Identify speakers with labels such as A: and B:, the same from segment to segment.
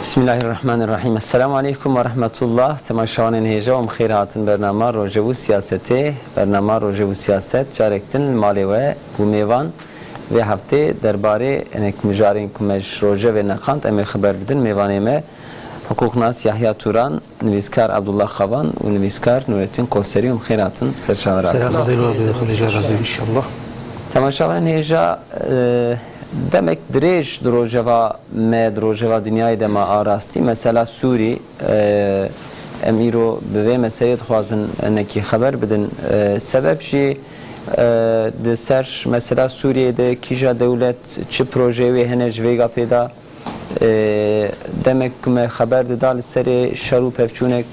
A: Bismillahirrahmanirrahim. Esselamu Aleyküm ve Rahmetullah. Temaşavanın heyeca ve mkheyratın bernama rojevu siyaseti, bernama rojevu siyaset, carektin mali ve bu mevan ve hafte derbari enek müjarin kumeş roje ve nekant eme haber bidin mevaneme hukuknas Yahya Turan, nivizkar Abdullah Khavan ve nivizkar Nurettin Koseri ve mkheyratın serşavaratı.
B: İnşallah.
A: Temaşavanın heyeca demek direş drojeva me drojeva dünyayı dema arasti mesela Suri emiro be meseleyet xwazin neki haber bidin sebep jî de ser mesela Suriye'de kija devlet çi proje ve hene jvega peda demek me haber de dal seri şaru pevçunek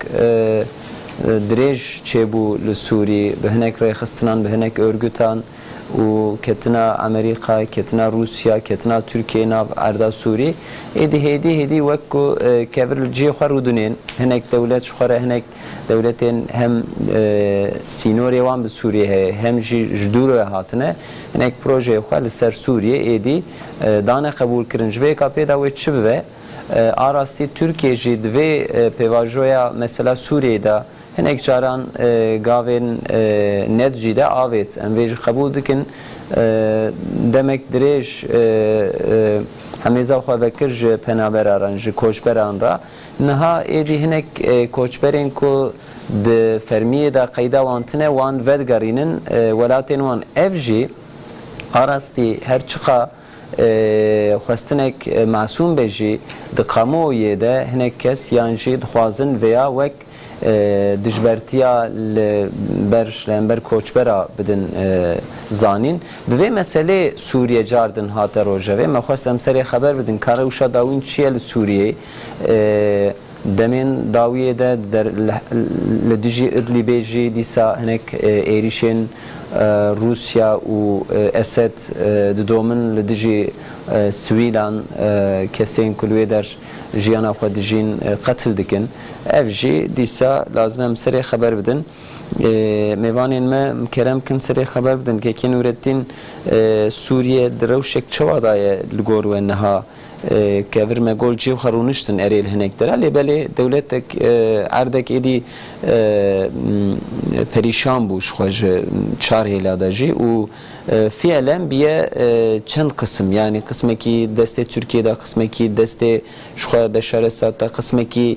A: direş çebu li Suri behinek reyxistinan behinek örgütan و كتنا أمريكا كتنا روسيا كتنا تركيا ناف عرض سوري هدي وكو كبر الجي خرودنين هناك دولات شخرة هناك دولتين هم سينوري وان بسوريا هم جدور هاتنا هناك بروجي خال سر سوريا إيدي دانا قبول كرنجوي كابيدا وتشبه آراستی ترکیه جد و پیواجویا مثلا سوریه دا هنگ جاران گاوین ند جده آویت انویج قبول دکن demek direş hemiza xwe vekir ji penaberan ji koçberan ra niha êdî hinek koçberên ku di fermiyê de qeyda wan tune wan vedgerînin welatên wan ev jî arastî her çiqa xwestinek masûm be jî di qamoyê de hinek kes yan jî dixwazin veya wek dijbertiya ber koçbera bidin zanîn bi vê meselê Sûriye cardin hate rojevê me xwest em serê xeber bidin kara ûşa dawîn çi ye li Sûriyeyê demên dawiyê de li dijî Idlibê jî dîsa hinek êrişên Rusya û Esed didomin li dijî Swîlan kesên ku li wê der jiyana xwe dijîn qetil dikin ev jî dîsa lazim em serê xeber bidin mêvanên me kerem kin serê xeber bidin kekê Nurettin Sûriye di rewşek çawa daye li gor we niha kevir me gol cî xwe rûniştin erê li hinek dere lê belê dewletek erdek êdî perîşan bû ji xwe ji çar hêla de jî û fielen biye çend kısım yani kısmekî destê Türkiye'de kısmekî destê ji xwe Beşar Esad'da kısmekî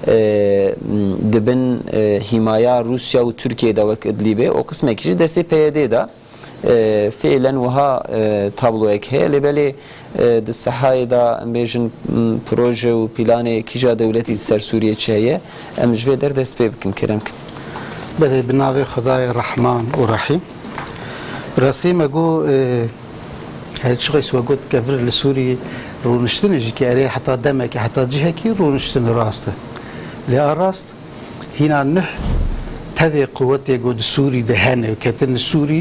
A: dibin himaya Rusya û Türkiye'de wek Idlibê o kısmekî jî destê PYD'da fiilen wiha tabloyek heye lê belê di sehayê da em bêjin proje û planê kîja dewletî ser Sûriye çi heye em ji vê der dest pê bikin kerem kin.
B: Belê bi navê Xwedayê Rehman û Rehîm rastî me got her çi qeys we got kevir li Sûriyê rûniştinê jî ki erê heta demekî heta cihekî rûniştin rast e lê a rast hîna nih tevê quwetê got di Sûrî de hene ketin li Sûrî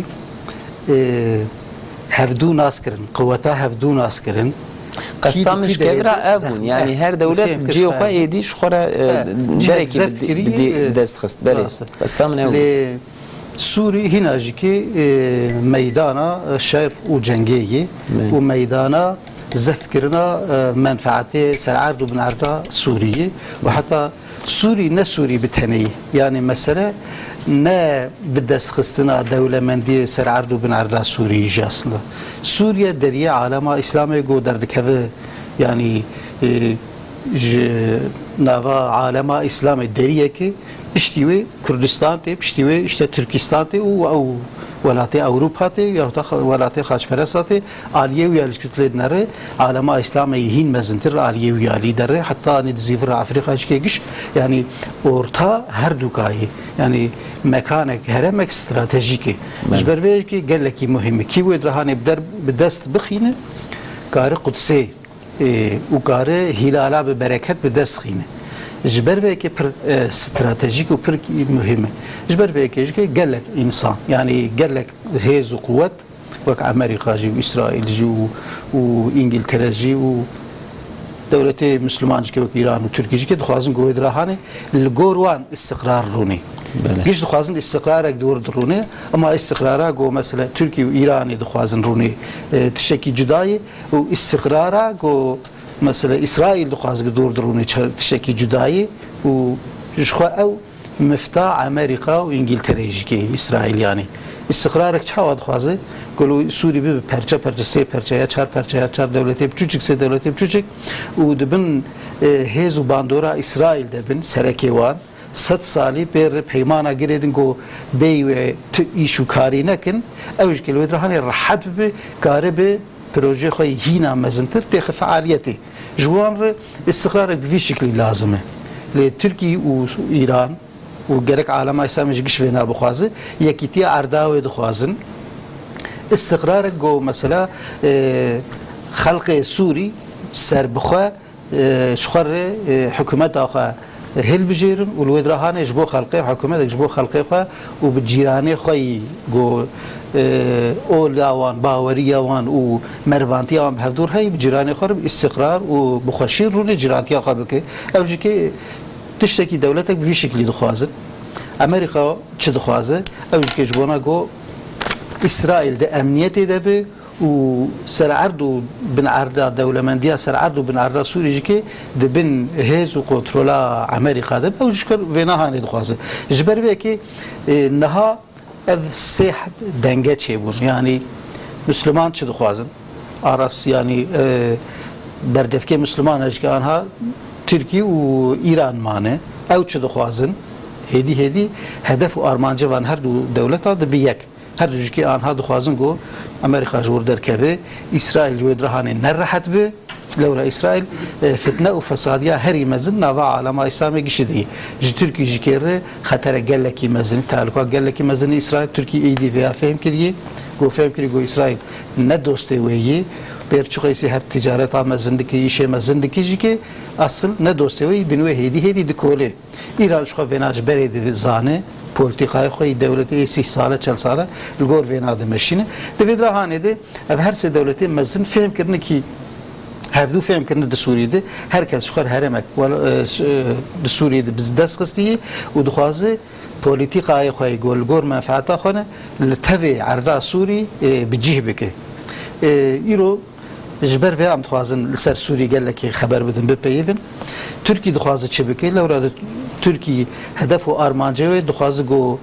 B: hevdû nas kirin quweta hevdû nas kirin
A: Qestan mişkevra ev bûn yani her dewlet cî xwe êdî ji xwe re derekî dest xist belê qestan min ew
B: lê Sûrî hîna jî ki meydana şer û cengeyê û meydana zeftkirina menfaetê sererd û binerda Sûriyê û heta Sûrî ne Sûrî bi teneyî yani mesele ne bi destxistina dewlemendiyê sererd û binerda Sûriyê jî aslında Sûriye deriye alema İslamê got derdikeve yani ji nava alema İslamê deriyekê piştî wê Kurdistan tê piştî wê işte Türkistan tê û ew welatê Ewropa tê ya welatê xaçperesta tê aliyê wî ya li kütlê nere alema İslamê hîn mezintir aliyê wî ya lîderê heta nê di zîvira Afrika jî giş yani orta her dukayê yani mekanek heremek stratejîk e ji ber vê ki gelekî muhim e kî wê dihanê bi dest bixîne karê Qudsê û karê hîlala bi bereket bi dest xîne ji ber vê pir stratejîk û pir muhim e ji ber vê jî gelek însan yani gelek hêz û quwet wek Amerîka jî û İsraîl jî û İngiltere jî û dewletê Müslüman jî wek İran û Tirkiye jî dixwazin goyê dirahanê li gor wan istiqrar rûnê giş dixwazin istiqrarek dor rûnê ama istiqrara got mesela Tirkiye û İranê dixwazin rûnê tişekî cudayê û istiqrara got مثلا إسرائيل دخواز دور دروني تشكي جدائي وجخوا أو مفتاح أمريكا وإنجلترا يجي إسرائيل يعني استقرارك چه خوازه گلو سوری به پرچه سه پرچه یا چهار دولتی بچوچک سه دولتی بچوچک و دبن هیزو باندورا اسرائیل دبن سرکیوان 100 سالی پر پیمانه گیردن کو بیو ایشو کاری نکن اوج کلو درهانی راحت به کار به پروژه خوی هینا مزنتر تخ فعالیتی جوان استقرارك بفي شكل لازمه لتركي وإيران وجرك عالم إسلامي جيش فينا بخوازه يكتيا عرداوي دخوازن استقرارك جو مثلا خلق سوري سر بخوا شخر حكومات آخا هل بجيرن والودرهان يجبو خلقه حكومات يجبو خلقه خوا وبجيرانه خوي جو اولاوان باوريوان و مروانتيوان بهدور هاي بجيرانه خرب استقرار وبخشير رون جيرانتي آخا بك اوجي كي تشتكي دولتك بفي شكل دخوازن امريكا چه دخوازه اوجي كي جبونا جو اسرائيل ده امنيتي ده به و سر عرض بن عرض دولة مندية سر عرض بن عرض سوري جكي ده بن هز وكنترولا امريكا ده او جكر وينها هاني دخوازه جبر بيكي نها اف سيح دنگه چه بون يعني مسلمان چه دخوازن آراس يعني بردفكي مسلمان اجكي آنها تركي و ايران مانه او چه دخوازن هدي هدف و ارمانجه وان هر دو دولتا ده بيك هر جوکی آنها دخوازن گو امریکا جور در کبه اسرائیل جود رهانه نرحت به لولا اسرائیل فتنه و فسادیا هری مزن نوا عالم اسلامی گشیدی جی ترکی جکره خطر گلکی مزن تعلقات گلکی مزن اسرائیل ترکی ایدی ویا فهم کریه گو فهم کری گو اسرائیل نه دوسته ویه برچوخیسی هر تجارت مزن دکی ایشه مزن دکی جی اصل نه دوسته وی بنوه هدی دکوله ایران شخو بناج برید زانه پولیتیکای خوی دولتی 30 ساله 40 ساله الگور وینا دمشینه دوید راهانه ده هر سه دولتی مزن فهم کردن کی هفدو فهم کردن د سوریه ده هر کس شخر هرمک د سوریه ده بز دست قسطیه و دخوازه پولیتیکای خوی گور منفعت خونه لتوی عرضه سوری بجیه بکه ایرو جبر و ام دخوازن سر سوری گله که خبر بدن بپیون ترکی دخوازه چه بکه لورا ترکی هدف و آرمانجه دخوازه گو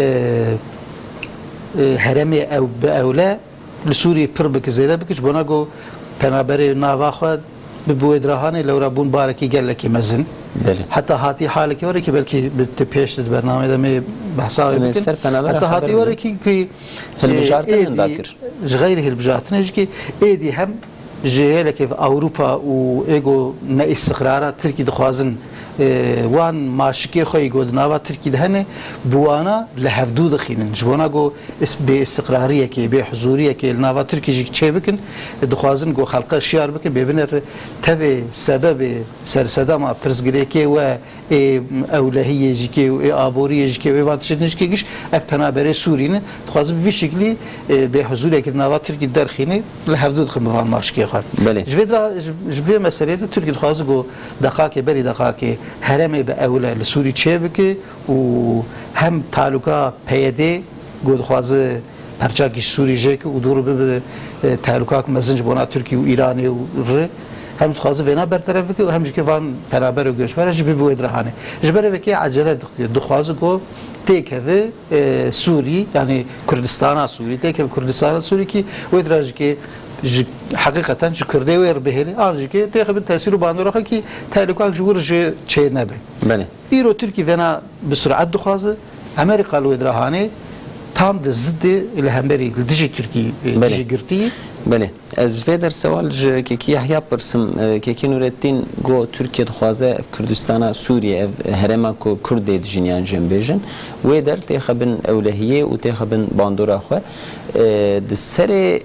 B: هرمی او باولا لسوری پر بک زیده بکش بنا گو پنابری ناوا خود ببوید راهانه لورا بون بارکی گله که مزن حتی هاتی حاله که وره که بلکه پیش داد برنامه دمی بحثاوی بکن حتی هاتی وره که
A: هلبجارتن داکر
B: غیر هلبجارتن که ایدی هم جهله که اوروپا و ایگو نه استقرار ترکی دخوازن وان ماشکی خوی گود نوا ترکی دهنه بوانا لهفدو دخینن جوانا گو به استقراریه که به حضوریه که نوا ترکی جی چه بکن دخوازن گو خلقه شیار بکن ببینر تبع سبب سرسدما پرزگری که و اولهیه جی که و آبوریه جی که و وانتشنش که گش اف پنابره سورینه دخوازن به شکلی به حضوریه که نوا ترکی درخینه لهفدو دخین بوان ماشکی خواه جوی مسئله ترکی دخواز گو دقاقه بری دقاقه هرمه به اوله لسوری چه بکه و هم تعلقا پیده گود خوازه پرچاکش سوری جه که و دور به تعلقا مزنج بونا ترکی و ایرانی و ره هم خوازه وینا برطرف بکه و همجی که وان پنابر و گوشبره جبه بوید رهانه جبره بکه عجله دخوازه گو تیکه سوری یعنی کردستان سوری تیکه کردستان سوری که وید راج که حقیقتا کرده ویر بهلی آنجی که تقریبا تاثیر باندورا که تعلقات جور چه نبی.
A: بله.
B: ایرو ترکی ونا بسرعت دخوازه امریکا لو درهانه تام دزد الهمبری دیجی ترکی دیجی گرتی.
A: بله. از ویدر سوال که یحیی پرسم که نورالدین گو ترکیه دخوازه کردستان سوریه هرما کو کرد دیجینیان جنبیجن ویدر تخبن اولهیه و تخبن باندورا خو دسر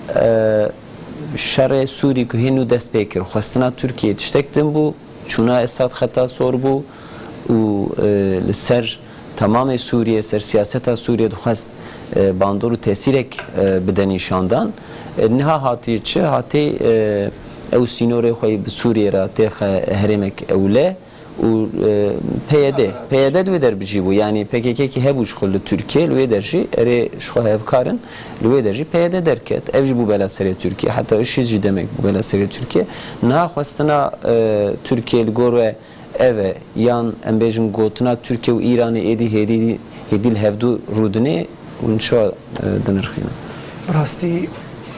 A: شر سوری که هنو دست بکر خواستنا ترکیه تشتکتن بو چونا اساد خطا سور بو و لسر تمام سوریه سر سیاست سوریه دخواست باندور و تأثیرک بدنیشاندان نها هاتی چه هاتی او سینوره خوی سوریه را تخ هرمک اوله و PYD دوی در بجی بو یعنی PKK کی هبوش خل ترکیه لوی درجی اری شخو هفکارن لوی درجی PYD درکت evji bu bela seri Türkiye hatta IŞİD'ci demek bu bela seri Türkiye na xwestana Türkiye gore eve yan embejin gotuna Türkiye و İran'ı edi hedil hevdu rudine unşa denirxina
C: براستی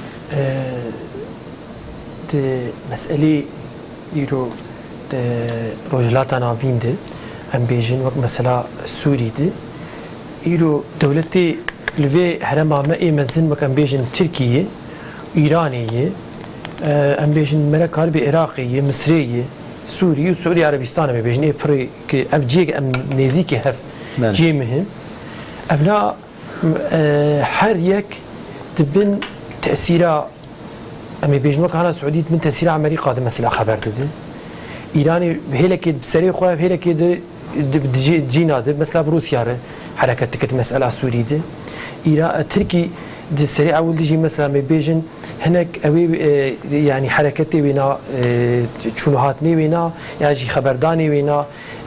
C: de mesele euro de rojlata navinde em bejin vak mesela Suriye'de euro devleti ve herema me mezin vak em bejin Türkiye İran'ı em bejin merak harbi Irak'ı Mısır'ı Suriye Arabistan'a me bejin epri ki evcik em neziki hef cemihim evna her yek dibin tesira أمي بيجنوك أنا سعودية من تأثير أمريكا ده مثلا خبر ده إيراني هيلك بسريع خواه هيلك ده جينا ده مثلا بروسيا حركة تكت مسألة سورية ده إيران تركي ده سريع أول ديجي مثلا أمي بيجن هناك أوي يعني حركتي وينا شنوهاتني وينا يعني خبرداني وينا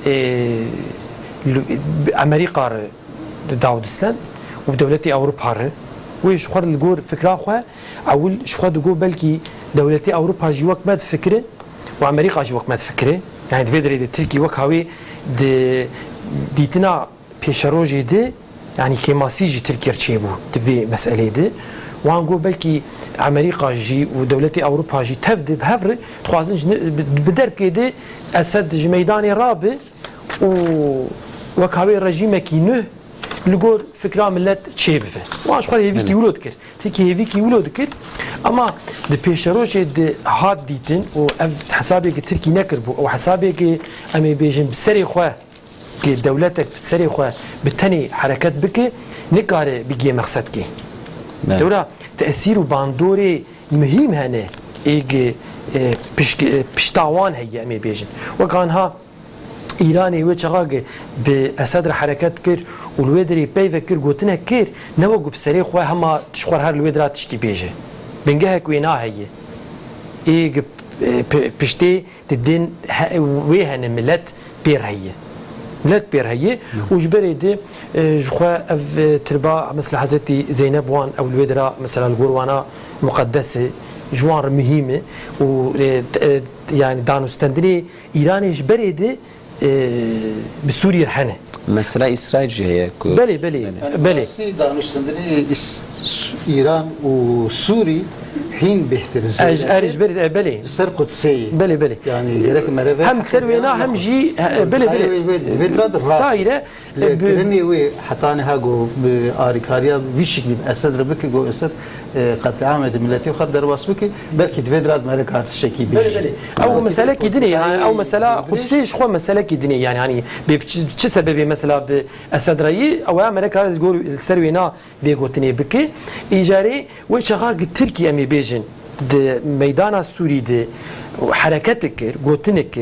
C: أمريكا داودستان وبدولتي أوروبا ويش خور الجور فكرة خواه أول شو خد جو بلكي دولتي أوروبا جي وقت ما تفكره وأمريكا جي وقت ما تفكره يعني تفيدري التركي وقت هاوي ديتنا بيشروجي دي يعني كماسي جي تركيا تشيبو تفي مسألة دي وان جو بلكي أمريكا جي ودولتي أوروبا جي تفد بهفر تخوازن بدرب كده أسد ميداني رابع وكهاوي الرجيم كينه لقول فكرة ملت شيبه واش خالي هيفيكي ولود كر تيكي هيفيكي ولود كر اما د بيشروش د هاد ديتن او حسابي تركي نكربو او حسابي امي بيجن بسري خو كي دولتك بسري خو بتني حركات بك نقاري بيجي مقصد كي دولا تاثير باندوري مهم هنا ايجي بشتاوان هي امي بيجن وكانها إيراني وجهاجي بأسد حركات كر والويدري بيفكر قوتنا كر نوجب بسريع خواه هما تشخور هار الويدرات تشتي بيجي بنجها كوينا هي إيه بشتي تدين ويهن ملت بير هي ملت بير هي وجبري دي جخوا تربا مثل حضرتي زينب وان أو الويدرا مثلا القروانا مقدسة جوار مهمة و يعني دانوستندري إيراني جبري دي بسوريا الحنة
A: مثلا إسرائيل جهة
B: بلي دانوستندري إيران وسوري حين بيحتر
C: أرج بلي
B: سر قدسي
C: بلي
B: يعني غيرك مرة
C: هم سروينا هم جي بلي
B: سايرة لكنني وي حتاني هاجو بآريكاريا ويشكل أسد ربك جو أسد قد عامد ملتي وخد درواس بك بلكي تفيدراد مرة كارت الشكي
C: بلي أو مسألة كدني يعني أو مسألة قدسي شو مسألة كدني يعني بش سبب مثلا بأسد رأي أو مرة كارت جو سروينا بيجوتني بك إيجاري وشغال تركي أمي بيجن د ميدان السوري د حركتك قوتنك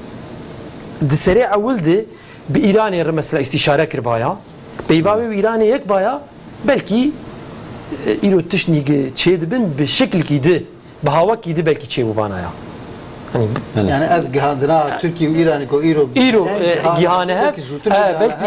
C: د سريع أول د بإيران مثلا استشارة كربايا بيباوي إيراني يك بايا بلكي إيرو تشنيج تشيد بن بشكل كده بهوا كده بلكي تشيبو بانايا
B: يعني أف جهادنا تركي وإيراني كو إيرو
C: جهانها بلكي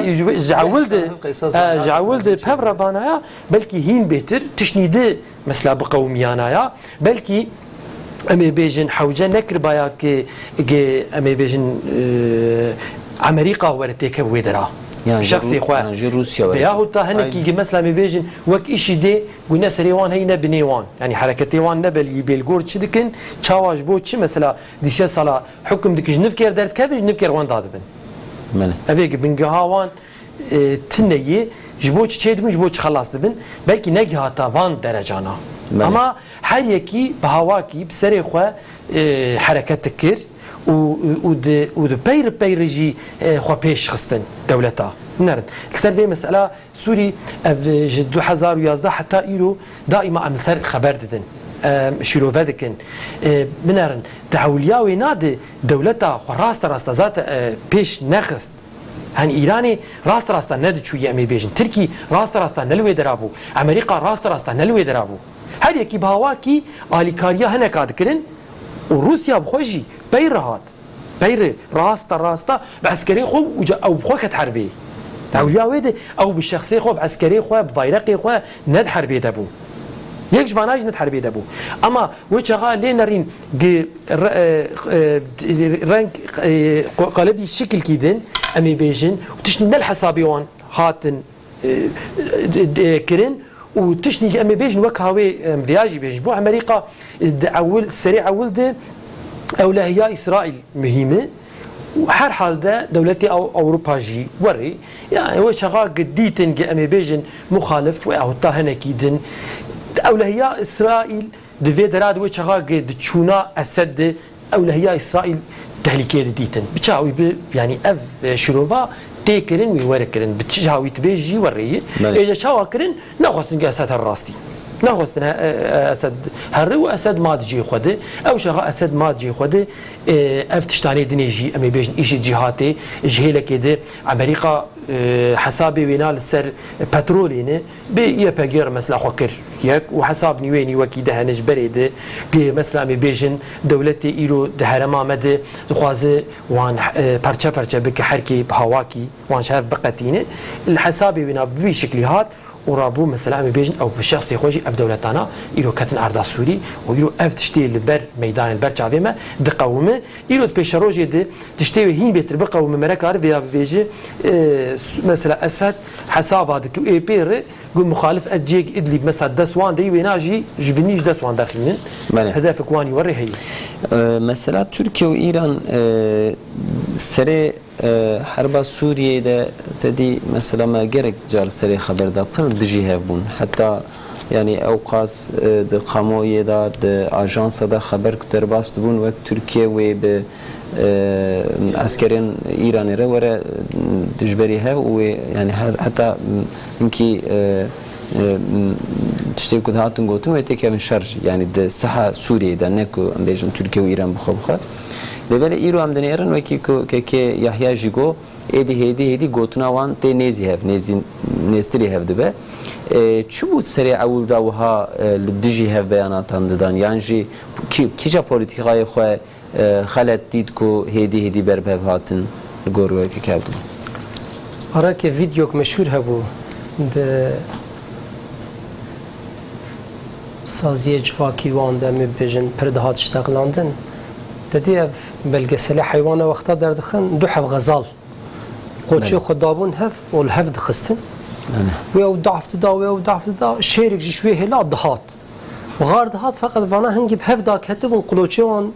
C: جعولد بهفرة بانايا بلكي هين بيتر تشنيد مثلا بقوميانايا بلكي أمي بيجن حوجة نكر بايا كي أمي بيجن أمريكا ورتيك ويدرا
A: يعني
C: شخصي خواه
A: يعني روسيا
C: بياهو تا هنكي مثلا أمي بيجن وك إشي دي قلنا سريوان هي نبنيوان يعني حركتيوان نبل يبيلغور تشدكن تشاواج بو تشي مثلا ديسيا صلا حكم دكج نفكر دارت كابج نفكر وان دادبن
A: ماله
C: أبيك بنجهاوان تنيي جبوش تشيد مش بوش خلاص دبن بلكي نجها تا وان درجانا أما هر يكي بهواكي بسري خواه حركات تكر و بيرجي خو بيش خستن دولتها نرد السر مسألة سوري جد 2011 حتى إيرو دائما عم سر خبر ددن شروع ذكن منارن تعوليا وينادي دولتها راست ذات بيش نخست هن إيراني راست ند شو يأمي بيجن تركي راست نلوي درابو أمريكا راست نلوي درابو هر يكي بهواكي آليكاريا هنا كاد كرن وروسيا بخوجي بيرهات بير راستا بعسكري خو او خو كتحربي اوليا ويد او بالشخصي خو بعسكري خو ببيرقي خو ند حربي دبو يك جواناج ند حربي دبو اما وجهه لينرين رانك قلبي الشكل كيدن امي بيجن وتشن الحسابي وان هاتن كرن وتشني امي بيجن وكهاوي مدياجي بيجن بو امريكا اول سريع ولد اولهيا اسرائيل مهمه وحر حال ده دولتي او اوروبا جي وري يعني هو شغال قديتن امي بيجن مخالف او هنا كيدن اولهيا اسرائيل دفي دراد و شغال قد تشونا اسد اولهيا اسرائيل تهليكيه ديتن بتشاوي يعني اف شروبا تيكرن ويوركرن بتشاوي تبيجي وري اذا شاوكرن ناخذ اسد الراستي ناخذ اسد هر واسد ما تجي خده او شغا اسد ما تجي خده افتشتاني دنيجي امي بيجن ايش جهاتي جهيله كده امريكا حسابي وينال السر بترولينه بيبغير مثلا خوكر ياك وحساب نيويني وكيده هنج بريده مثلا امي بيجن دولتي ايرو دهرما مد دخوازه وان parça parça بك حركي بهواكي وان شهر بقتينه الحسابي وينا بشكل هات ورابو مثلا امي بيجن او بشخص يخوجي اف دولتانا يرو كاتن اردا سوري ويرو اف تشتي البر ميدان البر تشافيما دقومه يرو بيشروجي دي تشتي هين بيتر بقوم مركار فيا بيجي مثلا اسد حساب هذاك اي بير قول مخالف اجيك ادلي مثلا دسوان دي ويناجي جبنيش دسوان داخلين هدفك واني وري هي
A: مثلا تركيا وايران سري حرب سوريا ده تدي مثلا ما جرك جار سري خبر ده پر دجي هبون حتى يعني اوقاس ده قامويه ده اجانس ده خبر كتر باست بون وقت تركيا و ب عسكرين ايران را ورا دجبريها ويعني حتى يمكن تشتري كده هاتون قوتون ويتكي من شرج يعني ده صحة سوريا ده نكو بيجن تركيا وإيران بخوبخه دبل إيرو هم دنيرن وكي كي يحيى جيجو هدي قوتنا وان تي نيزي هف نيستري هف دبه شو بود سريع أول داوها للدجي هف بيانات عنددان يعني جي كيجا بوليتيكاي خو خلت ديدكو هدي بربه هاتن الجورو كي كابدو
D: أراك فيديو مشهور هبو ده سازیه جواکی وان دمی بیشن پردهات اشتغلاندن تدی اف بلگسله حیوان وقتا در دخن دو حب غزال قوچی خدابون هف و الهف دخستن و او ضعف دا و او ضعف دا شیرک جشوی هلا دهات و غار دهات فقط وانا هنگی بهف دا کتب و قلوچی وان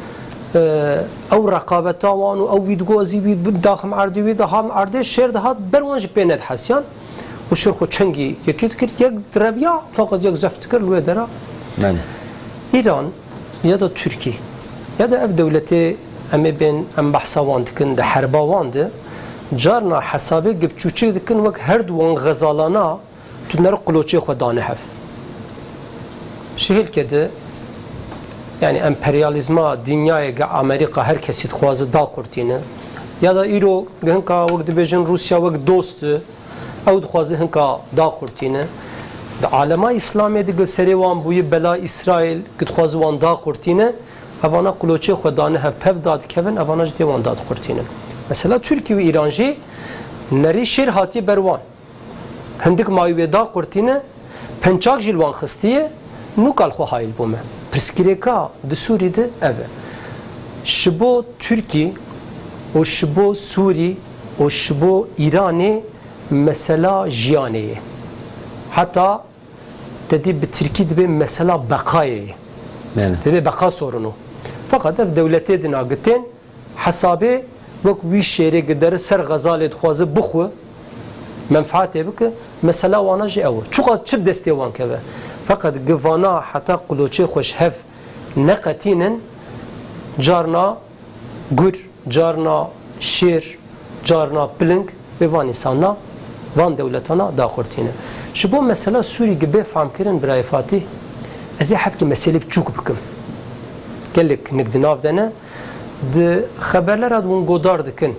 D: او رقابتا وان و او ویدگوزی وید داخم عردی وید هم عرده شیر دهات بروانج بیند حسیان وشرخو چنگی یکی تکر یک دربیا فقط یک زفت کر لوی درا ایران یا دا ترکی یا دا اف دولتی امی بین ام بحثا واند کن دا حربا واند جارنا حسابه گب چوچه دکن وک هر دوان غزالانا تو نر قلوچه خودانه هف شهل کده yani emperyalizma dünyaya Amerika her kesit xwazı dal qurtine ya da iro genka vakt dibêjin Rusya vakt dostu ew dixwaze hinka da qurtine di alema İslamê de serê wan bûye bela İsrail dixwaze wan da qurtine evana qloçê xwe dane hev pev da dikevin evana jî wan da qurtine mesela Türkiye û İran jî nerî şêr hatiye berwan hindik mayî da qurtine pençak jî wan xistiye nûkal xwe hayil bûme Priskireka di Sûrî'de ev e. Ji bo Tirkiye û ji bo Sûrî û ji bo Îranê mesela jiyanê ye. Heta dedî bi Tirkî dibe mesela beqayê ye. Dibe beqa sorunu. Fakat ev dewletê din agitin hesabê wek wî şêrê gidere ser Xezalê dixwaze bixwe menfaatê bike mesela wana jî ew e. Çuqas çi destê wan keve. Fakat gıvana hatta qloçê xoş hev neqetînin carna gur, carna şêr, carna piling ve van insana, van devletana daxurtîne. Ji bo mesela Sûrî gibi famkirin birayê Fatî ez ê hevkî meselê biçûk bikim. Gelek nik di nav de ne di xeberlera hûn godar dikin.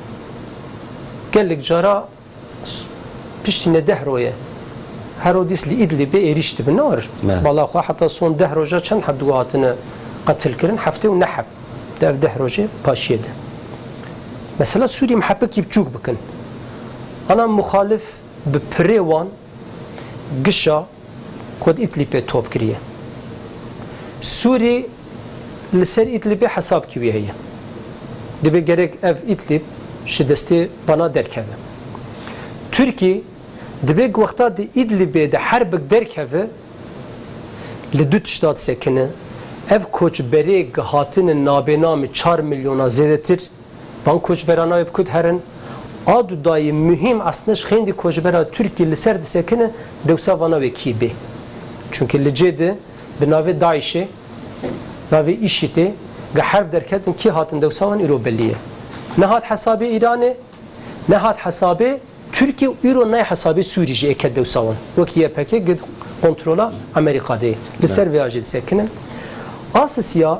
D: Gelek cara piştîne deh roye هروديس لإدلب إيريشت بالنار. بالله خو حتى صون ده رجع كان حد وقتنا قتل كرن حفته ونحب ده روجه پاشیده مثلا سوری محبه کی بچوک بکن انا مخالف به پریوان گشا کد ادلیب توپ کریه سوری لسر ادلیب حساب کیه هی دبی گرک اف ادلیب شدستی بنا درکه ترکی دبی وقتا دی ادلیب ده حرب درکه لدوت شتات سکنه ev koçberi hatinin nabinamı 4 milyona zedetir. Van koçberana yapkut herin. Adu dayı mühim aslında şimdi koçbera Türkiye liser disekine devsa vana ve kibi. Çünkü licedi binavi Daiş'i navi işiti harp derketin ki hatin devsa van iro belliye. Nehat hesabı İran'ı nehat hesabı Türkiye iro ne hesabı Suriye eked devsa van. Vekiye peki gid kontrola Amerika'da. Liser ve acil disekine. Asya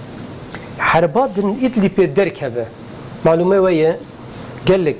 D: Harbadın İdlib'e derkeve malume veye gellik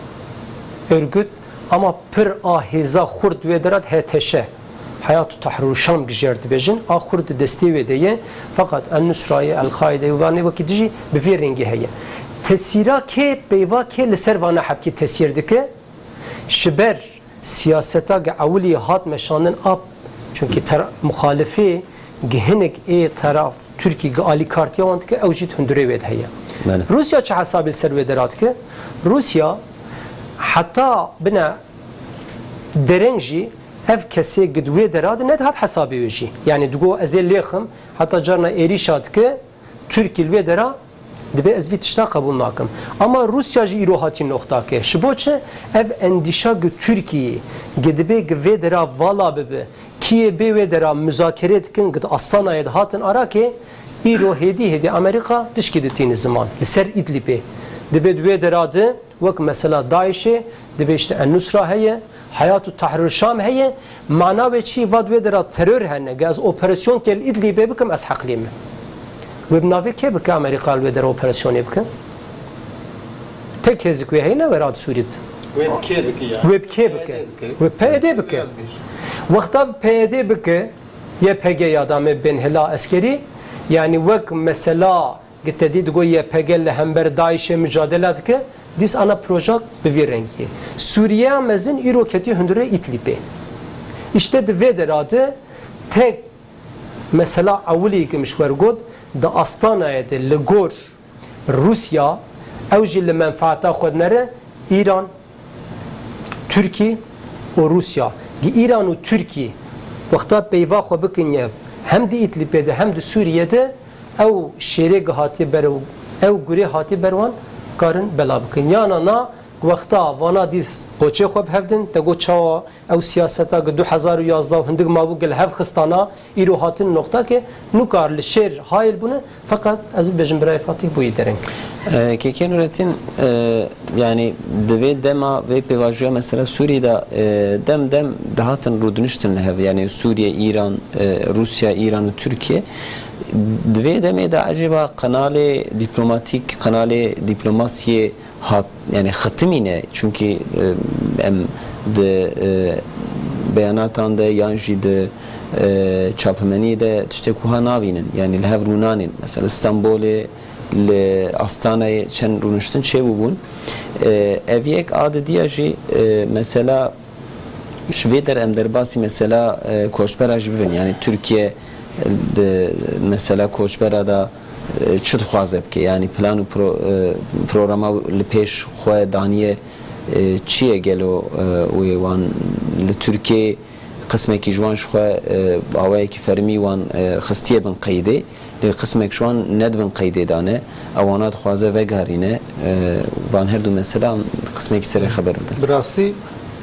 D: örgüt ama pır ahiza xurd ve derat heteşe hayatı tahrur Şam gijerdi bejin xurd desteği vedeye fakat en-Nusra'yı el-Kaide ve vakitici bir rengi heye tesira ke beyva ke liservana habki tesirdike şiber siyaseta gavuli hat meşanın ab çünkü muhalifi gehenek taraf Türkiye ali kartiya want ki evjit hundure ved heye Rusya çe hesabı servederat ki Rusya hatta bina derenji ev kesi gidwe derad net hat hesabı veji yani dugo ezelliyim hatta jarna erişat ki Türkiye ve dera dibe ezvit işta kabul nakim ama Rusya ji irohatin nokta ki şboçe ev endişa gü Türkiye gidibe gve dera vala bebe kiye be ve dera müzakere etkin gıd Astana'ya da hatın ara ki İro hedi Amerika dışki dittiğiniz zaman ser İdlib'e dibe dve deradı vak mesela Daiş'e dibe işte en-Nusra heye hayatı tahrir Şam heye mana ve çi vad ve dera terör henne gaz operasyon kel İdlib'e bikim az hakliyim ve bnavi ke bike Amerika ve dera operasyon bikim tek hezik ve heyne verad Suriye'de ve PYD bike Vakta PYD bike YPG yadame ben hela askeri yani vak mesela gitti digo YPG ile hember Daiş'e mücadele ki dis ana proje bir rengi Suriye mezin iroketi hundure İdlib'e işte de vederadı tek mesela avuli ki müşver god da Astana'ya de Legor Rusya evcil menfaata xodnere İran Türkiye ve Rusya İran ve Türkiye vakta peyva xwe bikin hem de İdlib'de hem de Suriye'de ev şerek hati berv ev guri hati berwan karın bela bikin yana na vakta vana diz qoçe xwe hevdin te go çawa ev siyaseta 2011 hindik mavu gel hev xistana iro hatin nokta ki nukar li şer hayl bunu fakat az bejim biray fatih bu yederin
A: Keke Nurettin yani deve dema ve pevajoya mesela Suriye'de dem dahatın rudunuştun hev yani Suriye, İran, Rusya, İran ve Türkiye dve deme de acaba kanalı diplomatik kanalı diplomasiye hat yani hatimine çünkü em de beyanatan da yanji de çapmeni de işte kuhanavinin yani levrunanin mesela İstanbul'e le Astana'ya çen runuştun şey bubun eviyek adı diyeci mesela şveder emderbasi mesela koşberaj bivin yani Türkiye de mesela koşberada çut xwazeb ki yani planu programa li peş xwe daniye çiye gelo u wan li Türkiye qismekî ji wan ji xwe awayekî fermî wan xistiye bin qeydê lê qismek ji wan nedibin qeydê dane ewana dixwaze vegerîne wan her du mesela qismekî serê xeber bidin.
B: Bi rastî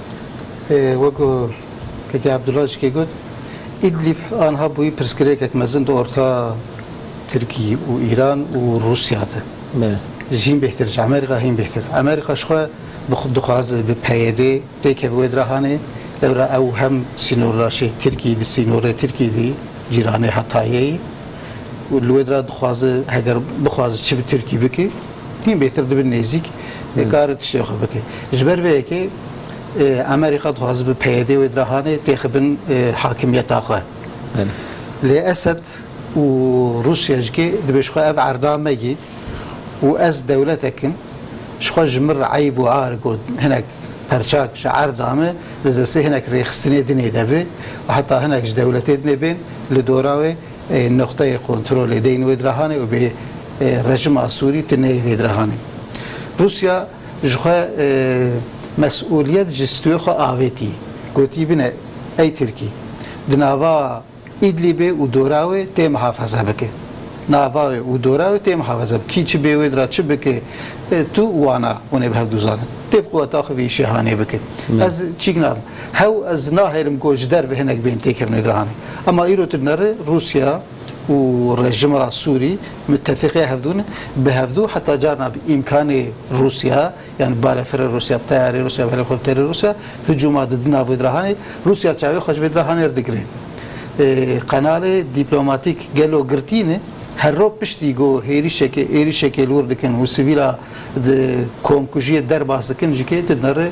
B: wek kekê Abdullah jikê got İdlib anha bûyî pirsgirêkek mezin di orta Türkiye û İran û Rusya'dı. Jîn bêhtir ji Amerîka hîn bêhtir. Amerîka ji xwe dixwaze bi PYD têkeve wê dirahanê lewra ew hem sînorlaşê Tirkiyê di sînorê Tirkiyê dî cîranê Hetayê û li wê dira dixwaze heger bixwaze çi bi Tirkî bike hîn bêhtir dibin nêzik kare tiştê xwe bike. Ji ber vê yekê Amerîka dixwaze bi PYD wê dirahanê têxibin hakimiyeta xwe. Lê Esed و روسيا جكي دبش خو اف عردامجي واز دولتكن شخو جمر عيب وعار قد هناك برشاك شعر دامه لدسي هناك ريخسني دني دبي وحتى هناك دولتين بين لدوراوي نقطة كنترول دين ودرهاني وب رجم سوري تنهي ودرهاني روسيا جخوا مسؤولية جستوخ آويتي قوتي بنا أي تركي دناوا إدلبي ودوراوي تي محافظة بك ناواوي ودوراوي تي محافظة بك كي تشبي ودرا تشبك تو وانا ونبه دوزان تبقوا تاخذي شهاني بك از تشيغناب هاو از ناهرم كوج درب هناك بين تيكف ندراني اما ايرو تنر روسيا ورجمة سوري متفقين هفدون بهفدو حتى جارنا بإمكان روسيا يعني بالفر روسيا بتاعي روسيا بهالخبتر روسيا هجومات ضدنا ودرهاني روسيا تشاوي خوش بدرهاني ردقري قناه دبلوماتيك قالوا قرتينه هروب بشتي جو هيري شكل ورد كان وسيفيلا كومكوجيه درباس كان جكي تنر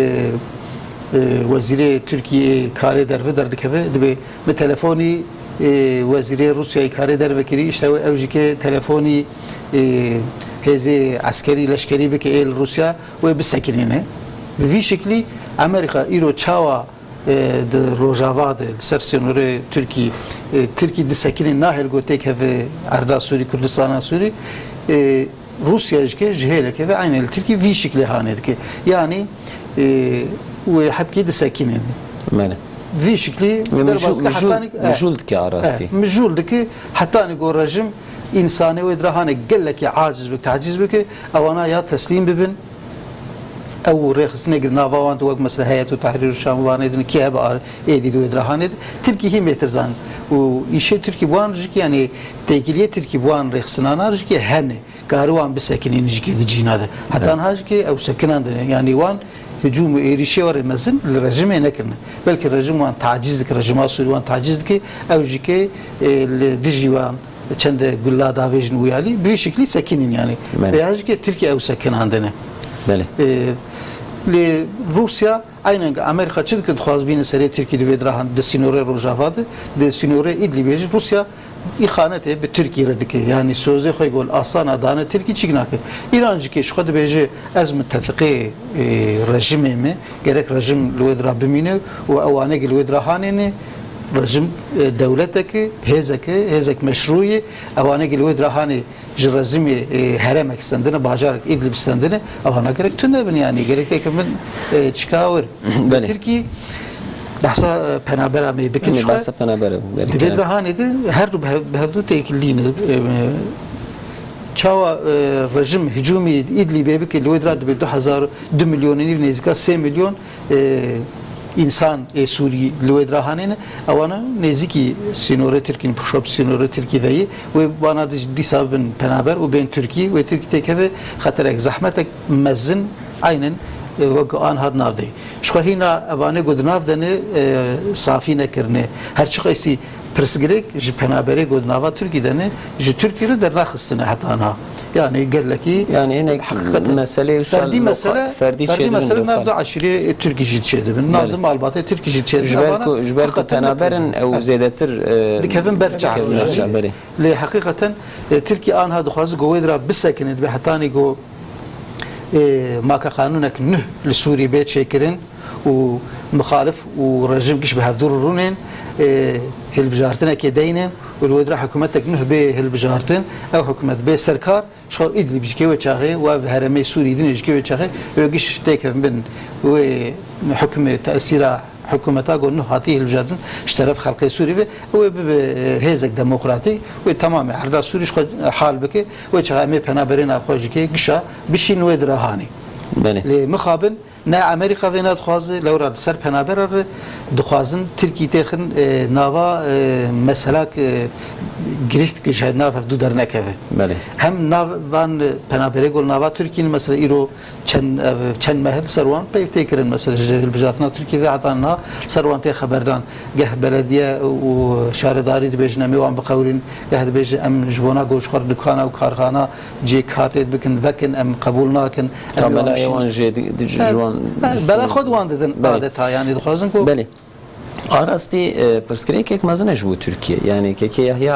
B: وزير تركيا كاري در دكبه دبي بتليفوني وزير روسيا كاري در بكري اشتوى او جكي تليفوني هذه عسكري لشكري بك روسيا وبسكرينه بفي شكلي امريكا ايرو تشاوا د روجاوا د سرسينوري تركي دسكين ناهل گوتك هف اردا سوري كردستان سوري روسيا جكي جهلك في عين التركي في شكل هاندك يعني وحبكي دسكين
A: مانا
B: في شكلي
A: مجولدك عراستي
B: مجولدك حتى نقول رجم انساني ودرهانك قال لك عاجز بك تعجز بك او انا يا تسليم ببن او رخص نقد نافوان توق مثلا هيئه تحرير الشام واندن كي هبار ايدي دو درهاند تركي هي مترزان ويشي تركي بوان جكي يعني تيكليه تركي بوان رخصنا جكي هن كاروان بسكنين جكي جيناده حتى انهاجكي او سكنان يعني وان هجوم ايريشي ور مزن الرجم نكرنا بلكي الرجم وان تعجزك رجم سوري وان تعجزك او جكي دجيوان چند گلا داویجن ویالی به شکلی سکینین يعني بهاجكي تركيا او سكن عندنا
A: بله
B: لروسيا aynen Amerika çıkıp خواهد سری ترکی دوید راهن دسینوره روجاواد دسینوره ایدلی بیج روسیا ihanete به ترکی ردکه یعنی سوزه خواهی گول آسان دانه ترکی چیک نکه ایرانجی که شخود بیجه از متفقه رژیمه می gerek رژیم لوید را بمینه و اوانه لوید راهانه رژیم دولتك هزك مشروعي اوانه لوید راهانه جرازم هرمك استندنا باجارك إدلب استندنا أو أنا قريت تنبني يعني قريت كمان تشكاور تركي بحثا بنابرة مي بكن شو
A: بحثا بنابرة
B: دبيت رهاني ده هردو بهدو تيكلين شاوا رجم هجومي إدلب بيبك اللي ودرا دبيت 2 مليون نيزكا 3 مليون insan Suriye lüvedra hanene avana neziki sinore Türkiye'nin puşop sinore Türkiye'yi ve bana disabın penaber ve ben Türkiye ve Türkiye'deki ve haterek zahmetek mezzin aynen ve an had navdi. Şu hina avane godnavdene safine kirne her çıkaysi presgrek ji penabere godnava Türkiye'dene ji Türkiye'de der rakhsına hatana. Yani gelki
A: yani yine mesele
B: ferdî mesele navda aşire Türkiye jitşedi. Navda malbatı Türkiye jitşedi.
A: Jberko penaberin ev zedetir
B: dikevin berçak. Le hakikaten Türkiye an hadu khaz govedra bisakin be hatani go maka qanunak nuh li Suriye bet şekirin و مخالف ورجيم كش بهفدور الرونين هالبجارتنا كدينين والودرا حكومتك نه به هالبجارتن او حكومت به سركار شو ادلي بجكي وشاغي وهرمي سوري دين بجكي وشاغي ويجيش تيك بن وحكم تاثير حكومتها قول انه هاتيه البجارتن اشترف خلق سوري و هيزك ديمقراطي وتمام عرض سوري حال بك وشاغي بنابرين اخوجكي قشا بشين ودرا هاني لمخابن نه امریکا و نه دخوازه لورا سر پنابر دخوازن ترکی تخن نوا مثلا گرفت که شاید ناف دو در نکه
A: بله
B: هم نوان پنابره گل نوا ترکی مثلا ایرو چند مهل سروان پیفته کردن مثلا البجارتنا ترکی و عطانا سروان تی خبردان گه بلدیه و شهرداری دبیجن میوان بقورین گه دبیج ام جوانا گوش خورد دکانه و کارخانه جی کارت بکن وکن ام قبول ناکن
A: تمام ایوان جوان
B: بله خود وانددن عادتها يعني دخوازن کو
A: بله آراستی پرسکری که مزنش بود ترکیه یعنی که یا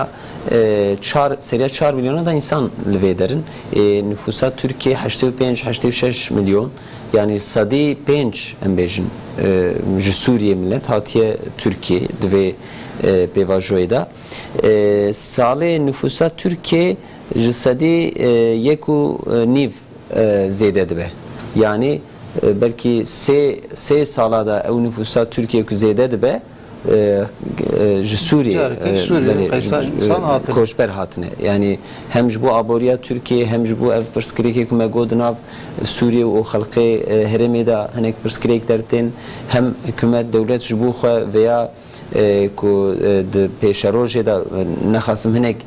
A: 4 میلیون دا انسان لویدرن نفوسات ترکیه 85-86 میلیون yani sadi 5 embejin ji Suriye millet hatiye Türkiye ve bevajoyda sale nüfusa Türkiye ji sadi yeku niv zede dibe yani belki se salada ev nüfusa Türkiye ku zede dibe ji Suriye koçber hatine yani hem ji bu aboriya Türkiye hem ji bu ev perskireke ku me godinav Suriye o halkı hereme da hanek perskirek dertin hem hükümet devlet ji bu veya ku de peşeroje da naxasım hanek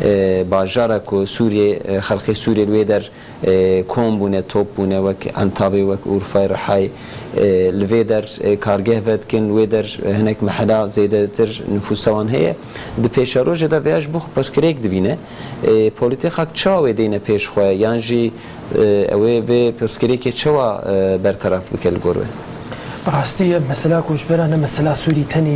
A: bajara ku Suriye halkı Suriye lüder kom bune top bune vek Antabi vek Urfa Rahay لویدر کارگه ود کن لویدر هنک محلا زیاده تر نفوسان هیا د پیشروج دا ویاج بخ پس کریک دوینه پلیتیک خاک چاو دینه پیش خواه یعنی اوه و پس کریک چوا برطرف بکل گروه
C: براستی مثلا کوش برانه مثلا سوری تنی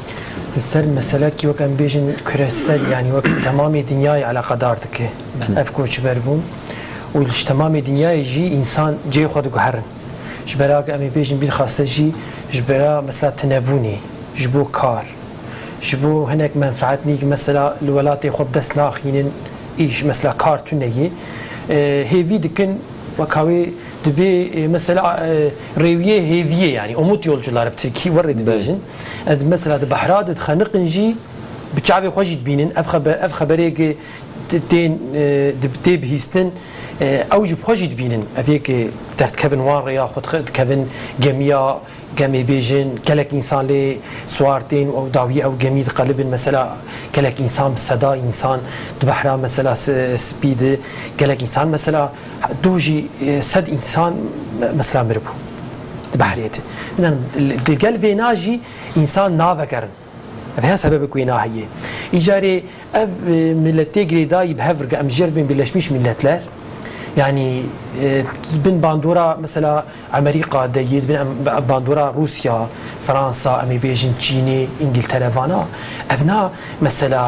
C: سر مثلا کی وکم بیشن کرسل یعنی وک تمام دنیای علاقه دارد که اف کوش بربون ولش تمام دنیای جی انسان جی خود گهرن جبراك أمي بيجن بالخاصة جبرا مثلا تنابوني جبو كار جبو هناك منفعتني مثلا الولاتي خب دس ناخين إيش مثلا كار تنجي هيفي دكن وكاوي دبي مثلا ريوية هيفية يعني أموت يولجلار بتركي ورد بيجن مثلا بحراد خنق نجي بتشعبي خوجي تبينن أف خبريك تين دبتي بهيستن اوجب خوشی دبینن افیک درد کبن وان ریا خود کبن جمیا جمی بیجن کلک انسان لی سوارتین او داوی او جمید قلب مثلا کلک انسان صدا انسان دبحرا مثلا سپید کلک انسان مثلا دوجی صد انسان مثلا مربو دبحریته من دقل ویناجی انسان نافکرن به سبب کوینا هیه ایجاری اف ملتی گریدای بهفرق امجر بین بلشمیش ملتler يعني بين باندورا مثلا امريكا دايد بين باندورا روسيا فرنسا امي بيجن تشيني انجلترا فانا ابنا مثلا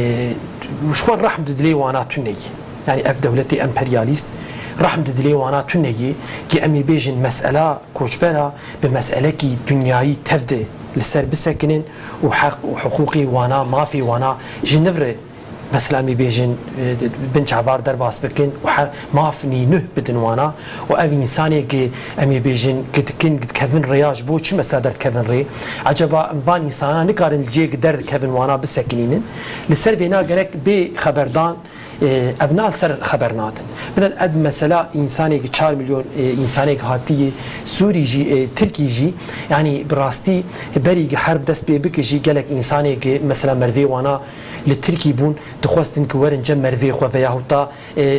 C: وشخوان رحم دلي وانا تني يعني اف دولتي امبرياليست رحم دلي وانا تني كي امي بيجن مساله كوشبرا بمساله كي دنياي تفدي للسر بسكنين وحقوقي وانا ما في وانا جنفري مثلا می بیجن بنچ عبار در باس بکن و مافنی نه بدن وانا و او انسانی که می بیجن کتکن کفن ریاج بو چه مثلا درد کفن ری عجبا بان انسانا نکارن جیگ درد کفن وانا بسکنینن لسر بینا گرک بی خبردان ابناء سر خبرناتن بدن اد مثلا انسانی که 4 میلیون انسانی که هاتی سوری جی ترکی جی یعنی براستی بری حرب دست بی بکجی گلک انسانی که مثلا مروی وانا لتركي بون دخواستن كورن جم مرفي خو فيا هوتا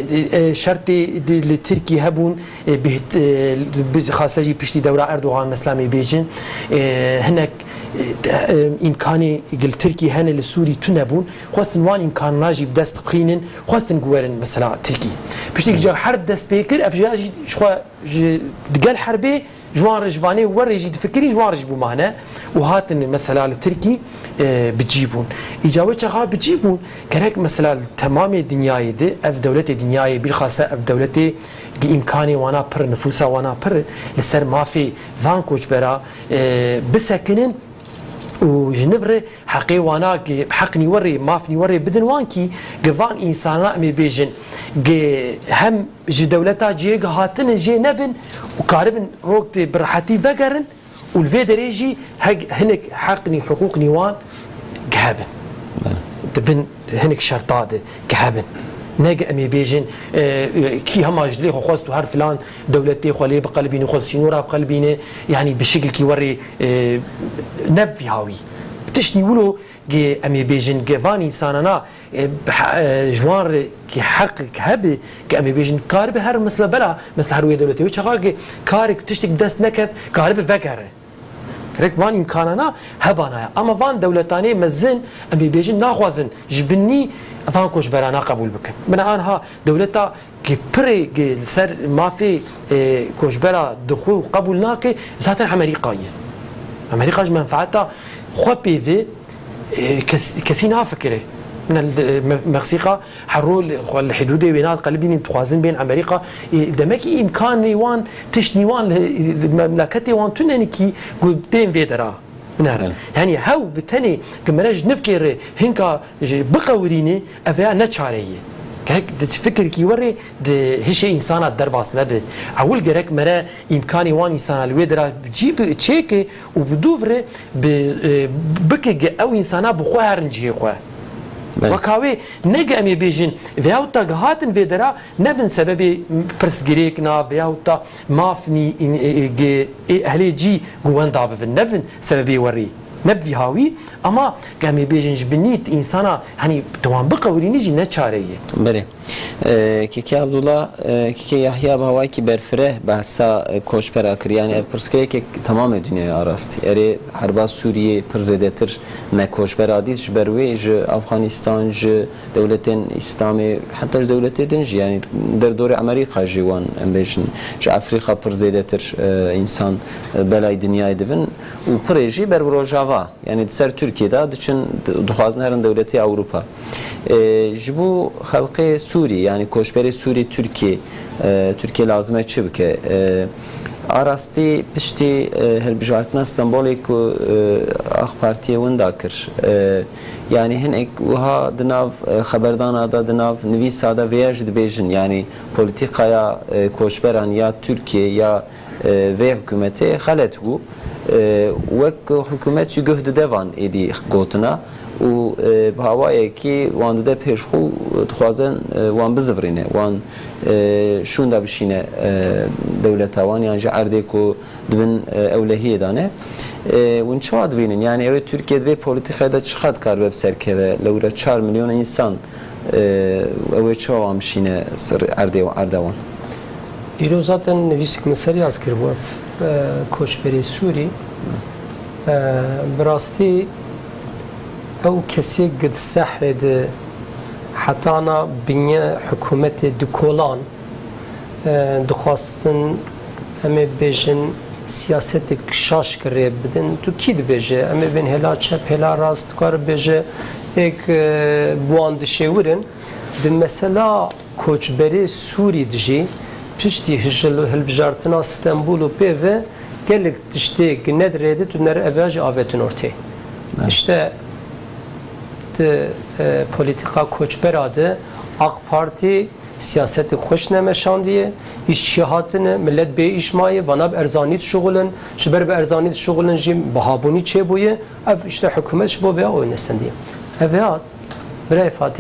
C: شرطي لتركي هبون بهت خاصه بشتي دوره اردوغان مثلا بيجن هناك امكاني قل تركي هن للسوري تنبون خواستن وان امكان ناجي بدست بخينن خواستن كورن مثلا تركي بشتي جا حرب دست بيكر افجاجي شخوا دقال حربي جوان رجفاني ورجي تفكري جوان رجبو معنا وهاتن مثلا التركي بتجيبون إجابة شغا بتجيبون كرك مثلا تمام الدنيا دي أف دولة الدنيا بالخاصة أف دولة بإمكاني وانا بر نفوسا وانا بر لسر ما في فانكوش برا بسكنن وجنبره حقي وانا حقني وري مافني وري بدن وانكي جوان إنسانا مي بيجن هم جي دولتا جي هاتن جي نبن وكاربن روكتي برحتي فقرن والفيدريجي هنك حقني حقوقني وان جهابن دبن هنك شرطات جهابن ناجي امي بيجن كي هماج لي خواستو هر فلان دولتي خولي بقلبيني خول سينورا بقلبيني يعني بشكل كي وري نبي هاوي بتشني ولو جي امي بيجن جفاني سانانا جوار كي حقك هبي كامي بيجن كارب هر مثل بلا مثل هرويه دولتي وشغال كارك تشتك دست نكب كارب فكر رك وان امكاننا هبانا اما وان دولتاني مزن امي بيجن ناخوازن جبني فان كوش برانا قبول بك من انها دولتا كي بري سر ما في كوش برا دخول قبول ناكي ذات امريكايه امريكا منفعتها خو بيفي كسي نافكره من المكسيكا حرول الحدود بينات قلبين توازن بين امريكا دمكي امكان نيوان تشنيوان المملكه وان تننكي قدام فيدرا نعم يعني هاو بالتاني كمراج نفكر هنكا بقوريني افيا نتشاريه كهيك تفكر كي وري هشي انسان درباس نبي اول جرك مرا امكاني وان انسان الويدرا بجيب تشيك وبدوفر بكي او انسان بخو هرنجي خو وكاوي نجا امي بيجن فياوتا هاتن فيدرا نبن سبب برسجريكنا فياوتا مافني اهلي جي جوان داب في النبن سببي وري نبدي هاوي اما قامي بيجن جبنيت انسانا يعني دوام بقى وريني جي نتشاريه
A: بله كيكي عبد الله كيكي يحيى بهواي كي برفره بحثا کوچبر اکر يعني پرسکه که تمام دنیا آراست اری حرب سوریه پرزدتر ما کوچبر عادیش بروی ج افغانستان ج دولتين اسلامي حتى دولتين يعني در دور امريكا جوان امبيشن ج افريقيا پرزدتر انسان بلای دنیای دبن و پروژه بر روجاوا يعني سر تركيا دا دچن دخوازن هرن دولتي اوروبا جبو خلق سوري يعني کوچبر سوري تركيا لازمه چه بکه آراستی پشتی هربجارتنا استانبولی که آخ پارتی ونداکر يعني هنك وها دناف خبردان هذا دناف نويس هذا فياج دبيجن يعني بوليتيكا يا كوشبران يا تركيا يا في حكومته خلته وك حكومت جهد دوان ايدي قوتنا و بهوایی که وان ده پیشخو تخوازن وان بزفرینه وان شون ده بشینه دولت وان يعني جعرده کو دبن اولهیه دانه ون چه بینن يعني اوی ترکیه دوی پولیتیکای ده چقدر کار به سرکه لورا 4 میلیون انسان اوی چه وان بشینه سر اردوان
D: ایرو zaten نویسک مسئله از کرد کوچبری سوری براستی او کسی قد سحد حتی انا بنیه حکومت دکولان دخواستن امی بیجن سیاست کشاش کرده بدن تو کی دبیجه امی بین هلا چپ هلا راست کار بیجه ایک بوان دشورن ده مثلا کوچبری سوری دجی پشتی هلبجارتنا استنبول و پیوه گلک تشتی ندرده تو نر اواج آوتن ارته işte politika koçberadı AK Parti siyaseti hoş nemeşandiye işçihatını millet bey işmayı bana erzanit şugulun şiber be erzanit şugulun jim bahabuni çebuye ev işte hükümet şbo veya oynesendiye evya bre Fatih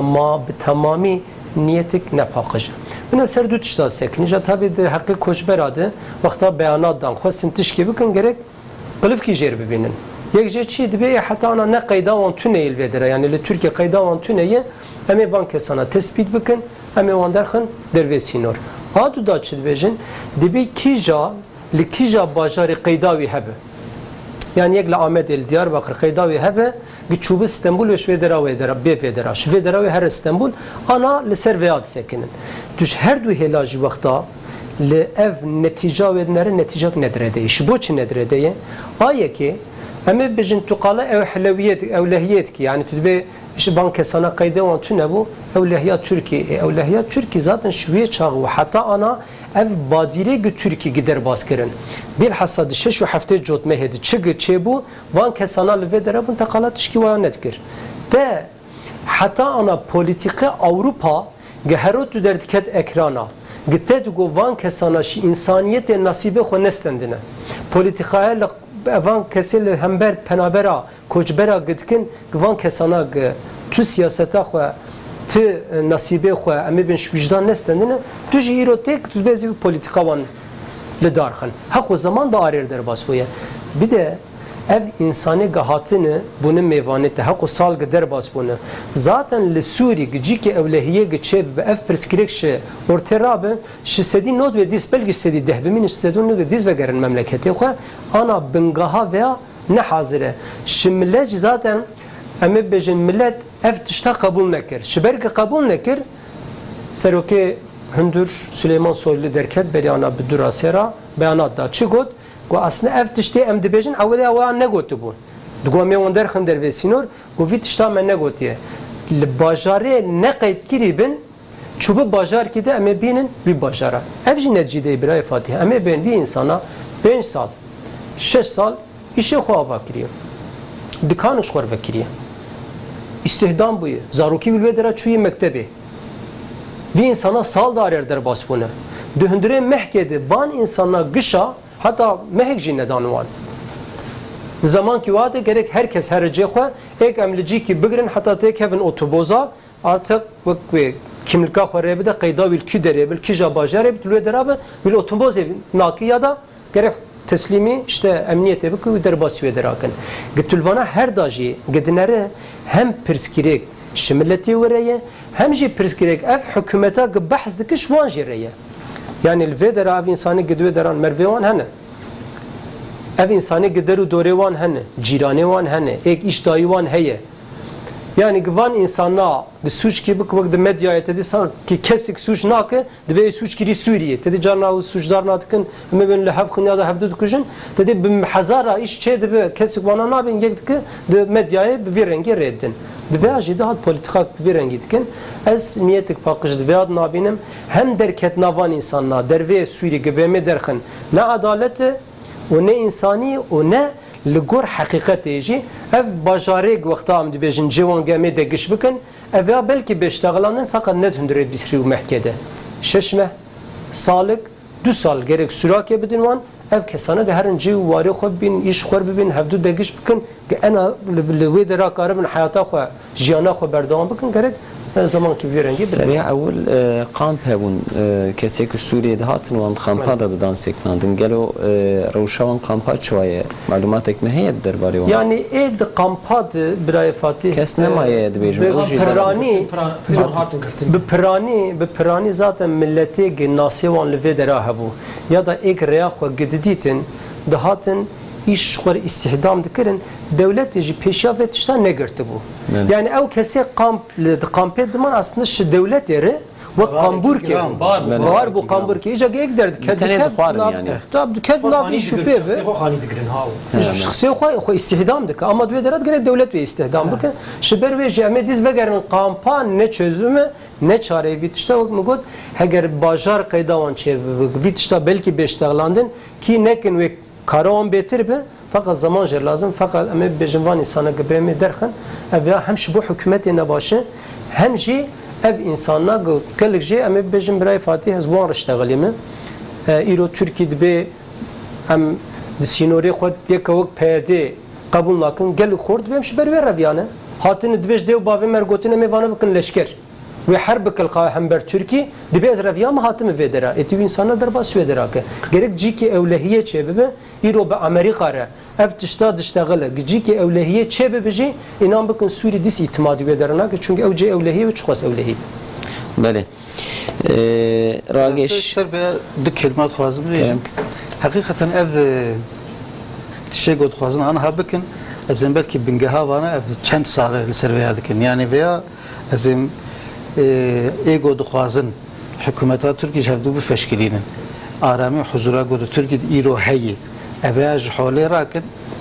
D: tamami niyetik nepakıcı buna ser du tişta seknice tabi de hakkı koçberadı vakta beyanatdan khossin tişki bükün gerek qılıf ki jer bibinin یک چی دبی حتی آن نه قیدا وان تونیل ودره یعنی ل ترکیه قیدا وان تونیه امی بانک سنا تثبیت بکن امی وان درخن درویسینور هادو دا چی دبیجن دبی کیجا لکیجا باجار قیداوی هبه yani یک لآمد الدیاربکر قیداوی هبه گچوب استانبول و شودرا ودرا بی ودرا شودرا و هر استانبول آنا لسر ویاد سکنن دوش هر دو هلاج وقتا لأف نتیجه ودنره نتیجه ندرده ایش بو چی ندرده آیه که اما بجن تقال او حلويات اولهيات كي يعني تدبي ايش بانك سنه قيده وان تنبو اولهيات تركي اولهيات تركي ذاتن شويه چاغ وحتى انا اف باديره تركي قدر باسكرن بالحصاد شش هفته جوت مهد چغ چبو وان كسانا لفدر بن تقالات شكي وانت كر ده حتى انا بوليتيكا اوروبا جهرت دردكت اكرانا قلت جو وان كسانا شي انسانيت نصيبه خو نستندنه بوليتيكا اوان کسی همبر پنابرا کوچبرا گدکن وان کسانا تو سیاستا خو تو نصیبه خو امی بین وجدان نستندنه تو جیرو تک تو بزی پولیتیکا وان لدارخن حق زمان دا آریر در باس بویه بده ev insani gahatını bunu meyvanete hakkı salg der bas bunu zaten le Suri gicike evlehiye geçe ve ev preskrikşe orterabe şisedi not ve dis belgi sedi dehbimin şisedun ne dis ve geren memleketi xo ana bengaha veya ne hazire şimlec zaten eme bejin millet ev tişta kabul nekir şiberge kabul nekir seroke Hündur Süleyman Soylu derket beriyana bidura sera beyanat da çıgot و اصلا افتشتی ام دبیجن اولی اوان نگوت بون دگو می وندر خن در وسینور گویی تشتا من نگوتیه لباجاره نقید کری بن چوب باجار کده اما بینن بی باجاره افجی نتیجه برای فاتحه اما بین بی انسانا 5 سال 6 سال ایشه خواه وکریه دکانش خور وکریه استهدام بویه زاروکی بلوه داره چوی مکتبه وی انسانا سال داریر در باسپونه دهندره مهکده وان انسانا گشا حتی مهک جی ندانوان zaman ki vardı gerek herkes her cihaz ek emlici ki bugün hatta tek evin otoboza artık ve kimlik aktarı bir de kayda bil küdere bil kija bajarı bir türlü derabe bil otoboz evin nakiya da gerek teslimi işte emniyete bir kuyu derbası verakın. Gitulvana her daji gidinere hem perskirek şimilleti vereye hem ji perskirek ev hükümete bahs dikiş wan jireye. Yani lvedera ev insanı gidiyor deran mervevan hene. ev insani gideru dorevan hene, ciranevan hene, ek iştayıvan heye. Yani gvan insana de suç ki bu vakti medyaya dedi san ki kesik suç nakı de be suç kiri Suriye dedi canna suçlar natıkın ama ben lehav khnya da havdu kujun dedi bim hazara iş çe de be kesik vana na ben yekdik de medyaya bir rengi reddin. De be ajide hat politika bir rengi dikin az niyetik pakış de be ad nabinim hem derket navan insanlar derve Suriye gibi me derxin ne adaleti و نه انسانی و نه لگور حقیقتی جی اف باجاره وقتا هم دی بجن جوان گمی دگش بکن اویا بلکی بشتغلانن فقط ند هندره بیسری و محکده ششمه سالک 2 سال gerek sürakye bidin wan ev kesana geherin ji wari xwe bin iş xwe bibin hevdu degiş bikin ki ana li wê de rakaribin hayata xwe jiyana xwe berdewam bikin gerek zaman ki bir rengi
A: سریع اول قامپ هبون کسی که سوریه دهاتن وان قامپا دادن سکناندن گلو روشوان قامپا چوایه معلومات ek mehiyet درباره وان
D: yani ed قامپا برای فاتح
A: کس نمایه دبیجم
D: بپرانی zaten milleti nasivan li dera hebu ya da ek reya xwe giditin dahatin iş xwe istihdam dikirin devlet ji peşa ve tişta negirti bu. Yani ev kesi kampet diman aslında şu devlet yeri ve kambur ki var bu kambur ki iyice ek derdi
A: İnternet xwarin yani.
D: Tabi dükkan nav işu peve. Şahsi xwe istihdam dik ama dve derat gene devlet ve istihdam dik. Şiber ve jame diz ve gerin kampan ne çözümü ne çare vitişta ve mugod heger bajar qaydawan çe vitişta belki beştaglandın ki nekin ve karavan betir be fakat zaman jer lazım fakat ama bejvan insana gebemi derxin ev ya hem şu bu hükümeti nebaşı hem ji ev insanlar gellik ji ama bejim biray Fatih zwan işteğalimi iro Türkiye be hem sinori xod yekavuk peyde kabul nakin gellik xord bem şu berver revyanı hatin dibej dev bavi mergotine mevana bakın leşker ve harb kal hem ber Türkiye dibez revya mı hatim vedera eti insana derbas vedera ke gerek ji ki evlehiye çebebe iro be Amerika re ev tişta diştagale ji ki evlehiye çebebe ji inan bakın Suriye dis itimadı vederana ki çünkü evce evlehiye ve çıkas evlehiye.
A: بله راگش
B: سر به دو کلمات خوازم بیشم حقیقتا ev tişe god خوازن آن ها بکن از این belki بنگها وانه ev چند سال لسر veya dikin yani veya از این ego خوازن حکومت ترکیه هفدو بفشکلینن آرامی حضورا گود ترکیه ایرو هی اویاج حاله راکن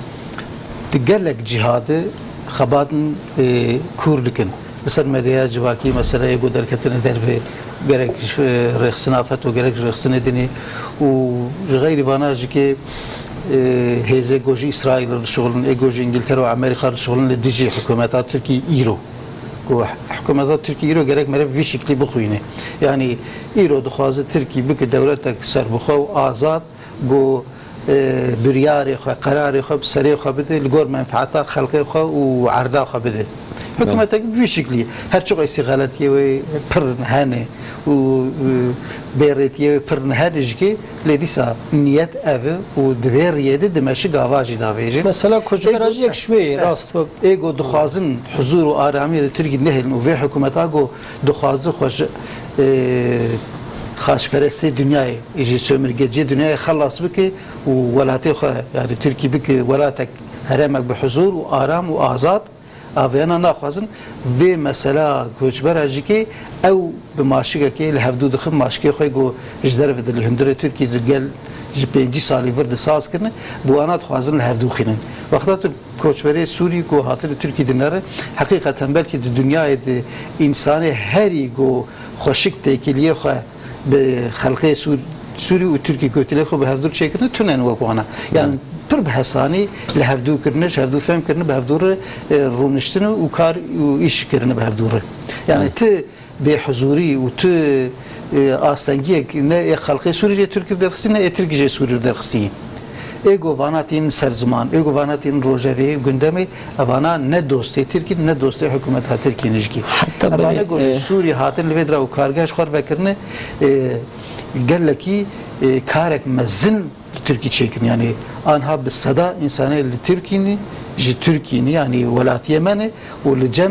B: تقلق جهاده خبادن کوردکن مثلا مدیا جواکی مثلا ego درکتن درفه gerek رخصنا فتو gerek رخصنا دینی و غیر باناجی که هزه گوجی اسرائیل شغلن اگوجی انگلترا و امریکا شغلن دیجی حکومت ترکیه ایرو کو حکومت ترکیه ایرو gerek مره وی شکلی بخوینه یعنی ایرو دخوازه ترکیه بک دولت سر بخو آزاد گو بریاری خو قراری خو سری خو بده لگور منفعت خلقی خو و عرضه خو بده حکومت وی شکلی هر چقدر استقالتی و پرنهانه و بیرتی و پرنهانش که لیدیسا نیت اوه و دویریده دمشق آواجی داویجه
D: مثلا کجاراجی یک شوی راست و
B: ایگو دخوازن حضور و آرامی ترکی نهل و وی حکومت آگو دخوازه خوش خاشپرستی دنیای ایجی سومرگجی دنیای خلاص بکی و ولاتی خو یعنی ترکی بکی ولاتک هرمک به حضور و آرام و آزاد آویانا ناخوازن و مثلا کوچبر اجکی او به ماشیگه که لحدود خم ماشکی خوی گو اجدار و دل هندره ترکی دل ji 5 salî vir di saz kirin bu ana dixwazin li hevdû xînin wexta tu koçberê Sûrî ku hatin Tirkî dinare heqîqeten belkî di dunyayê de însanê herî got xweşik têkiliyê xwe bi xelkê Sûrî û Tirkî gotilê xwe bi hevdûr çêkirin tunen wek wana yani پر به حسانی لهفدو کردنش هفدو فهم کردن به هفدور رونشتن و کار و ایش کردن به هفدور یعنی تو به حضوری و تو آستانگی نه خلق سوریه ترکی درخسی نه ترکی سوریه درخسی ایگو واناتین سرزمان ایگو واناتین روجوی گندمی اوانا نه دوستی ترکی نه دوستی حکومت ها ترکی نجکی اوانا گو سوریه هاتن لودرا و کارگاهش خور بکرنه قال لکی کارک مزن Türkiye çekin yani anha bisada insana Türkiye'ni Türkiye'ni yani velayet Yemen'i ve cem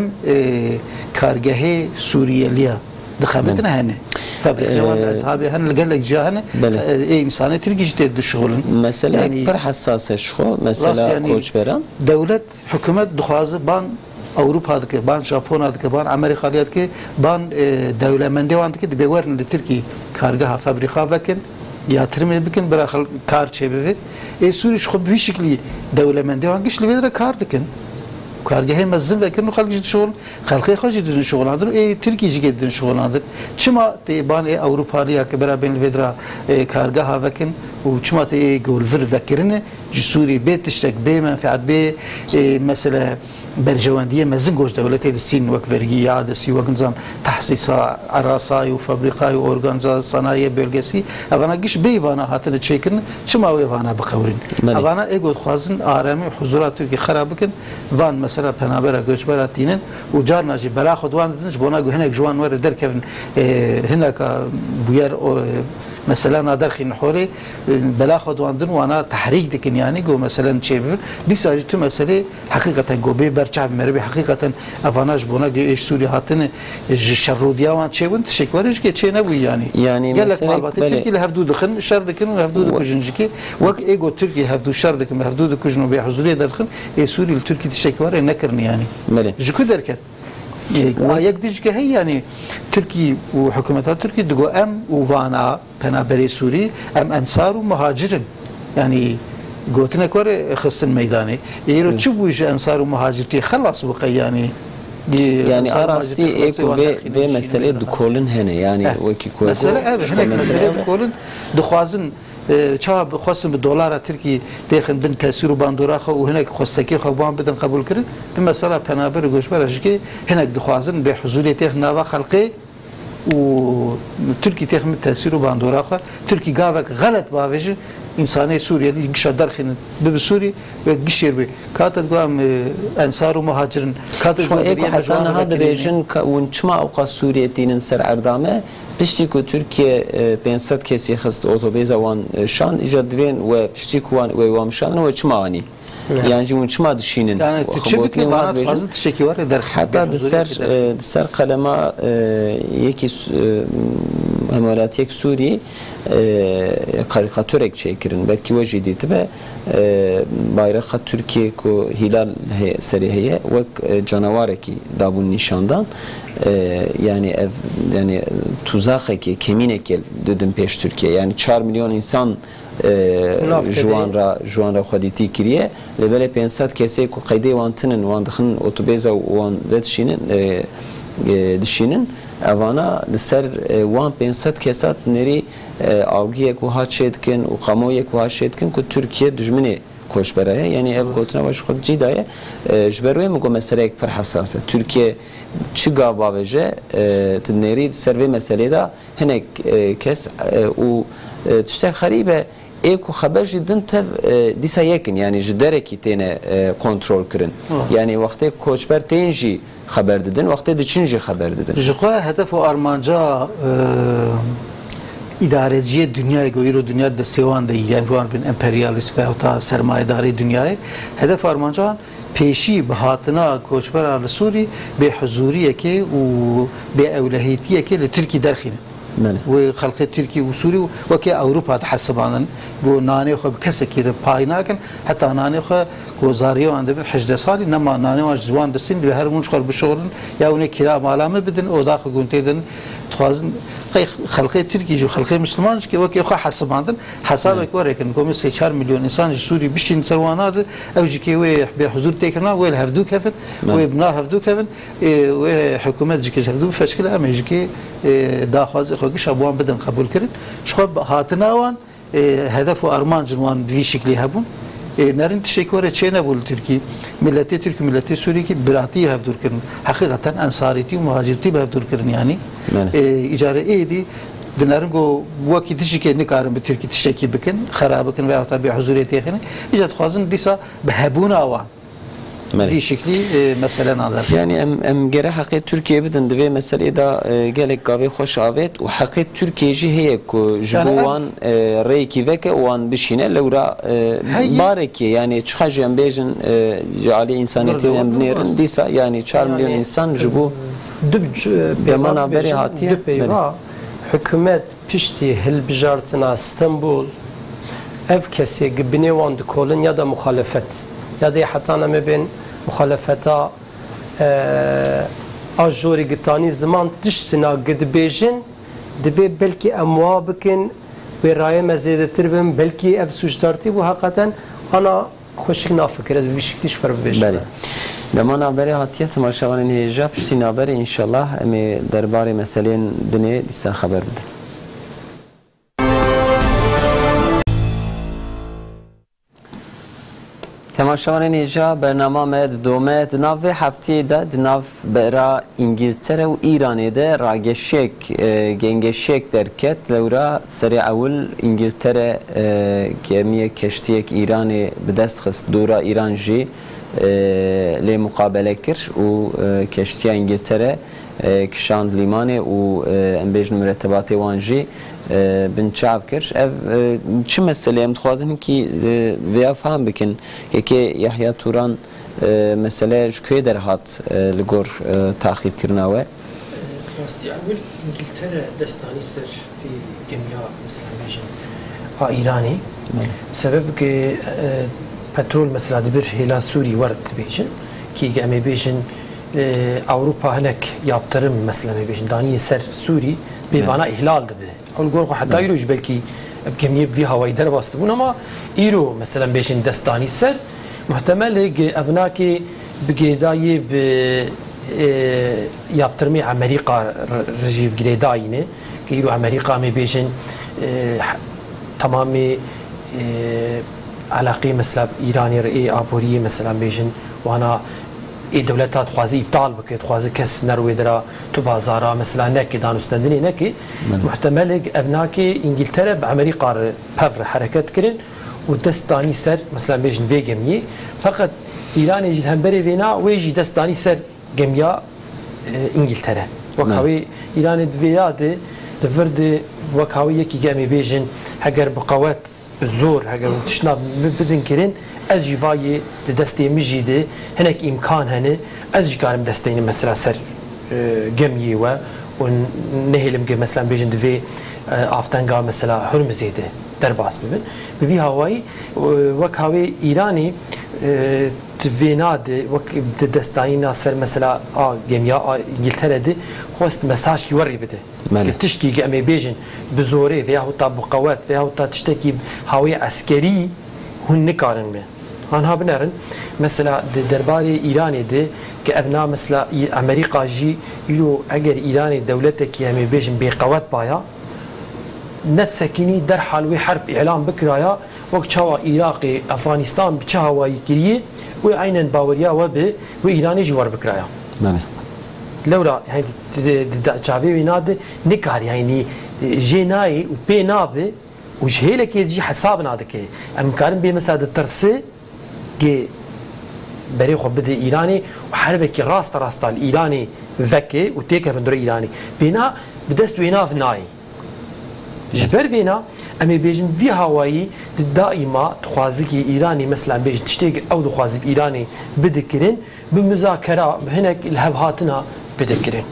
B: kargahı Suriyeliye دخابتنا هنا فبالحيوان تابع هن قال لك جاهنا اي انسان تركي جديد الشغل
A: مثلا يعني بر حساسه شخو مثلا يعني كوتش برام
B: دوله حكومه دخوازه بان اوروبا دك بان جابون دك بان امريكا دك بان دوله من ديوان دك بيورن لتركي كارغها فابريكا بكن yatırım bikin bırakıl kar çevirir. Suriye şu bir şekilde devlemen devam geçli vedre kar dikin. Kargahı mezun vekin halkı şoğul, halkı halkı düzün şoğlandır. Türkiye jigedin şoğlandır. Çıma te ban Avrupalıya ki beraber vedra kargahı vekin. و çma te golver vekirin. Suriye betiştek be menfaat be mesela برجواندية مزن جوج دولتي الصين وك vergi adesi وك نظام تحسيس عراساي وفابريقاي وأورغانزا صناعية بيولوجيسي أفانا جيش بيفانا هاتنا تشيكن شما ويفانا بقورين أفانا إيجود خوازن آرامي وحضورات تركي خرابكن فان مثلا بنابرة جوج براتينن وجارنا جي بلا خدوان دنش بونا جو هناك جوان ور دركن هناك بوير مثلا نادرخي نحوري بلا خدوان دن وانا تحريك دكن يعني جو مثلا تشيب دي ساجي تو مسألة حقيقة جو بي برچاب مربي حقيقة افاناج بونا ايش سوري هاتن الشروديا وان تشيون تشكورش كي تشي نبوي يعني قال لك مالبات تركي لهفدو دخن شر دكن وهفدو دكجنجكي وك ايجو تركي هفدو شر دكن هفدو دكجنو بحضوريه دخن اي سوري التركي تشكور نكرني يعني جكو دركت يقديش هي يعني تركي وحكومتها تركي دغو ام وفانا بنابري سوري ام انصار ومهاجرين يعني قوتنا كور خص الميداني يرو تشويش انصار ومهاجرتي خلص بقى يعني
A: اراستي ايكو بي مساله دكولن هنا يعني وكي كو
B: مساله دكولن دخوازن شاب خاصم بالدولار تركي تاخن بن تاثير باندورا خو وهناك خصكي خو بان بدن قبول كرن بمساله بنابر جوش براشكي هناك دخوازن بحضوريه تاخنا خلقي وتركي تاخن تاثير باندورا خو تركي قافك غلط باوج انساني سوريا دي قش درخن بسوري وقشير بي كاتت قام انصار ومهاجرين كاتت
A: قام هذا ريجن ونشما اوقا سوريا تينن سر اردامه پشتی که ترکیه 500 کسی خست اتوبیز وان شان ایجاد وین و پشتی که وام شان و چمانی yani جون چما دشینن
B: yani تشبكي بانات فازن تشكي ور در
A: حتى دسر قلما یکی همولاتیک سوری karikatürek çekirin belki vecidi tibe bayrağı Türkiye ko hilal seriye ve canavareki dabun nişandan yani yani tuzak ki keminek dedim peş Türkiye yani 4 milyon insan جوان را خودیتی کریه لبله 500 کسی کو قیده وانتنن وان دخن اتوبیزا وان ودشینن دشینن اوانا لسر وان 500 کسات نری algıya ku haçetken u kamuya ku haçetken ku Türkiye düşmeni koşberaya yani ev gotuna baş kod cidaya jberuye mu mesele ek per hassas Türkiye çıga baveje tneri serve meselede da henek kes u tişte xaribe eko haber jidin tev disa yekin yani jidereki tene kontrol kirin yani vakti koçber tenji haber dedin vakti diçinji haber dedin
B: jikwa hedef o armanca idareciye dünyaya göre dünya da sevan da yani bu bir emperyalist ve hatta sermayedari dünyaya hedef armanca peşi bahatına koçber al Suri be huzuriye ki و be evlahiyetiye ki Türkiye derkhine وخلق تركيا وسوريا وكي أوروبا تحسب عنن وناني خو بكسكير بايناكن حتى ناني خو وزاريو عند حجد صالي نما ناني واش زوان دسين بهر منشغل بشغل يا وني كرا مالامه بدن او داخل قنتيدن تخازن خلقي تركي وخلقي مسلمان كي وكي خو حسب عندن حسابك وريكن كوم 4 مليون انسان سوري بشين سروانات او جي وي بحضور تكنا ويل هفدو كفن ويبنا هفدو كفن وحكومه جي هفدو فشكل ام جي داخواز خوش ابوان بدن قبول كرن شخو هاتناوان هدف وارمان جنوان بفي شكلي هبون نرين تشكوره تشينا بول تركي ملتي تركي ملتي سوري كي براتي هفدور كرن حقيقه انصاريتي ومهاجرتي بهفدور كرن يعني اجاره ايدي دنارنگو وقتی تشی که نکارم به ترکی تشکی بکن خراب بکن و آتا به حضوریتی خنه ایجاد خوازن دیسا به هبون آوان دی شکلی مثلا نداره
A: yani em gere haqiqet Türkiye bidin ve mesele da gelek gavi xoş avet و haqiqet Türkiye ji heye ku jwan reyki veke wan bişine lewra bareki yani çıkacağım bejin cali insaniyetin emnerin disa yani 4 milyon insan jibu deman haberi hatiye
D: hükümet pişti hilbijartına İstanbul ev kesi gibine vandı kolun ya da muhalefet ya da hatta ne ben muhalefeta ajori gitani zaman diştina gidbejin dibe belki emwabikin ve raye mezedetir ben belki ev suçdarti bu hakikaten ana خوشک نافکر از بیشتیش پر بشه.
A: بله. دمان عباره هاتیت ماشوان هیجاب پشتی نبره انشالله امی درباره مسئله دنیا دیسا خبر بده. تماشاوان نیجا برنامه دومه دناو هفته ده دناو برا انگلتره و ایرانی ده راگشک گنگشک درکت لورا سری اول انگلتره کمیه کشتیک ایرانی بدست خست دورا ایران جی لی مقابله کر و کشتی انگلتره کشاند لیمانه و انبیجن مرتبات وانجی بنچاو کر چه مسئله ام تخوازن کی ویا فهم بکن که یحیی توران مسئله جوی در هات لگور تعقیب کرناوه
C: راستی اول انگلتره دستانی سر في دنیا مثلا بیشن ایرانی سبب که پترول مثلا دبر هلا سوری ورد بیشن کی امی بیشن اوروپا هناك yaptırım mesela بیشن دانی سر سوری بیوانا احلال ده اول گور حتی ایروش بلکی بکمیه بی هوایی در باست بون اما ایرو مثلا بیشن دستانی سر محتمل ابناکی بگیردایی ب yaptırımı Amerika rejiv giredayine ki ایرو Amerika می بیشن تمامی علاقه مثلا ایرانی رئی آبوری مثلا بیشن وانا ای دولتات خوازی ابطال بکید خوازی کس نروی درا تو بازارا مثلا نکی دانستندنی نکی محتمل ابناکی انگلتره به امریکا پفر حرکت کرن و دستانی سر مثلا بیشن وی گمیه فقط ایرانی جل همبری وینا ویجی دستانی سر گمیا انگلتره وکاوی ایرانی دویاده دفرد وکاوی یکی گمی بیشن هگر بقوات زور هگر تشناب بدن کرن از جوایی دستی مجیده هنک امکان هنه از جارم دستین مثلا سر گمیه و نهلم که مثلا بیشن دوی آفتنگا مثلا هرمزیده در باز ببین ببی هوایی وک هوای ایرانی دویناده وک دستاینا سر مثلا گمیا انگلتره ده خواست مساج کی وری بده که تشتی که امی بیشن بزوره و یا تا بقوات و یا تا تشتی هوای عسکری هن نکارن به آنها بنرن مثلا درباره ایرانی ده که ابنا مثلا امریکا جی یو اگر ایرانی دولت کی امی بیشن بقوات بایا نت سکینی در حال و حرب اعلام بکرایا وقت چوا عراق افغانستان بچه هوایی کریه و عینن باوریا و به و ایرانی جوار بکرایا
A: بله
C: لورا يعني جابي ويناد نكار يعني جيناي وبينابه وجهلك يجي حساب نادك ام كارن بمساد الترسي جي بري خو بده ايراني وحربك راست الايراني ذكي وتيكا فندر ايراني بينا بدست وينا في ناي جبر بينا اما بيجن في هواي دائما تخوازك ايراني مثلا بيج تشتيق او تخوازك ايراني بدكرين بمذاكره هناك الهبهاتنا بدكرين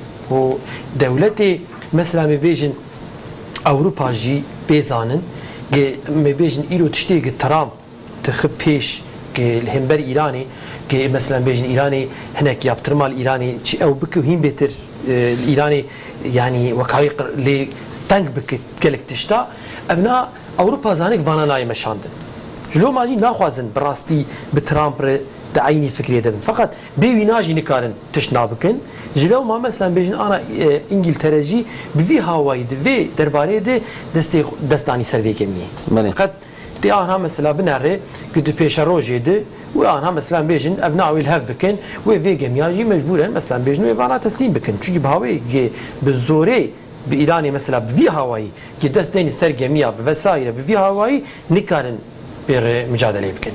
C: ودولتي مثلا بيجن اوروبا جي بيزانن ما بيجن ايرو تشتيق ترامب تخب بيش الهمبر ايراني مثلا بيجن ايراني هناك يابترمال ايراني او بكو هين بيتر إيراني يعني وكاي لي تنك بك قالك تشتا أبناء أوروبا زانك فانا ناي مشاندن جلو ماجي ناخوازن براستي بترامب تعيني فكرية دبن فقط بيوي ناجي نكارن تشنا بكن جلو ما مثلا بيجن أنا إنجلترا جي بفي هاواي دفي درباري دي دستاني سرفي كمية فقط دي آنها مثلا بناره كنت بيش روجي دي وآنها مثلا بيجن أبناء الهف بكن وفي جمياجي مجبورا مثلا بيجن وفانا تسليم بكن شو بهاوي بالزوري بإيراني مثلا بفي هاواي كي دست ديني سر جميع بوسائل بفي هاواي نكارن بير مجادلة بكن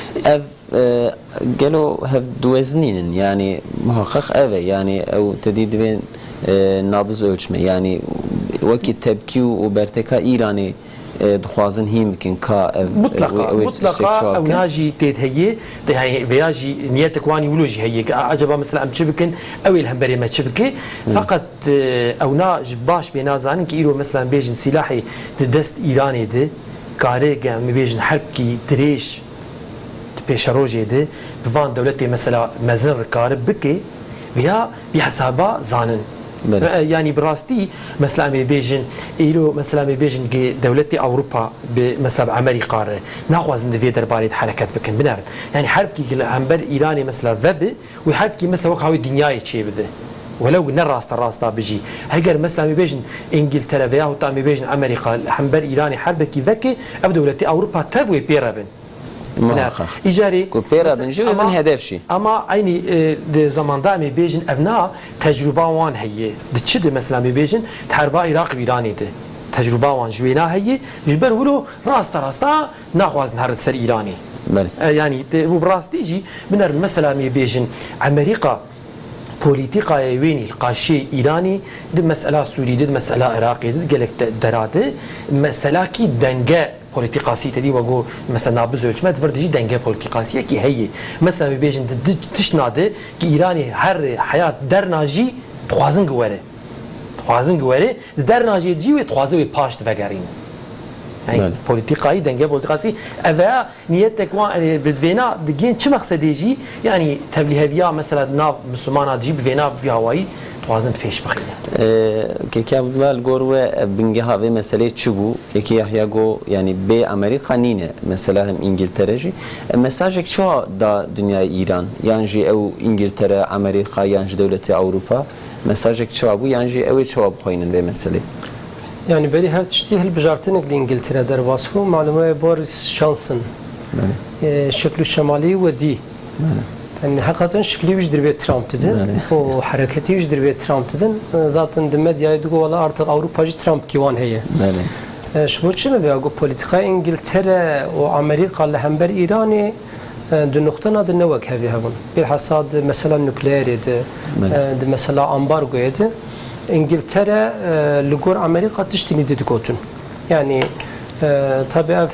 A: قالوا هف دوزنين يعني محقق أبي يعني أو تديد بين نابز ölçme yani وقت تبكي وبرتكا إيراني دخوازن هيم كن كا
C: مطلقا أو ناجي تيد هي يعني بياجي نيتك واني ولوجي هي عجبا مثلا أم تشبكن أو الهمبري ما تشبكي فقط أو ناج باش بينازانن كي إيرو مثلا بيجن سلاحي دست إيراني ده كاريجا مبيجن حربكي دريش بيشروجي ده بفان دولتي مثلا مزن ركارب بكي ويا بحسابها زانن يعني براستي مثلا بيجن إيرو مثلا بيجن دولتي أوروبا مثلا أمريكا ناخذ ندفي درباري حركات بكن بنار يعني حربكي همبر إيراني مثلا ذب وحربكي مثلا وقعوا الدنيا شيء بده ولو نراست بيجي هيجر مثلا بيجن إنجلترا ويا هو تام بيجن أمريكا همبر إيراني حربكي ذكي أو دولتي أوروبا تبوي بيرابن إيجاري
A: كوبيرا بنجي من هدف شيء
C: أما عيني ده زمان ده بيجن أبناء تجربة وان هي ده تشد مثلا بيجن تحارب عراق إيراني ده تجربة وان جوينا هي جبر ولو راستا ناخذ نهار السر إيراني يعني وبراستي جي من مثلا بيجن أمريكا بوليتيكا ويني القاشي إيراني ده مسألة سورية ده مسألة عراقية ده قالك دراته مسألة كي دنجة بوليتيقاسية تدي وجو مثلا نابز ölçme تفردجي دنجة بوليتيقاسية كي هي مثلا بيجن تشناده كي إيراني هر حياة درناجي توازن جواره درناجي تجي وتوازن وباش تفكرين يعني بوليتيقاي دنجة بوليتيقاسي أذا نيتك وان بدفينا دقين شو مقصد يجي يعني تبليه فيها مثلا ناب مسلمان تجيب فينا في هواي توازن فيش بخير
A: كي عبد الله الجورو بنجها في مسألة شبو كي يحيى جو يعني بأمريكا نينه مثلا هم إنجلترا جي مساجك شو دا دنيا إيران يعني جي أو إنجلترا أمريكا يعني دولة أوروبا مساجك شو أبو يعني جي أو شو أبو خاينن بمسألة
D: يعني بري هر تشتي هالبجارتنك لإنجلترا در واسكو معلومة بوريس جونسون شكله الشمالي ودي يعني حقيقة شكلي وجدر بيت ترامب تدن وحركتي وجدر بيت ترامب تدن zaten الميديا يدقوا ولا artık Avrupa ترامب كيوان هي شو بتشمل بياقو بوليتيكا إنجلترا وأمريكا لهمبر إيراني دو نقطة نادر نوك هذي هون بالحصاد مثلا نوكلير ده مثلا أمبارغو ده إنجلترا لجور أمريكا تشتني دتقوتن يعني طبعا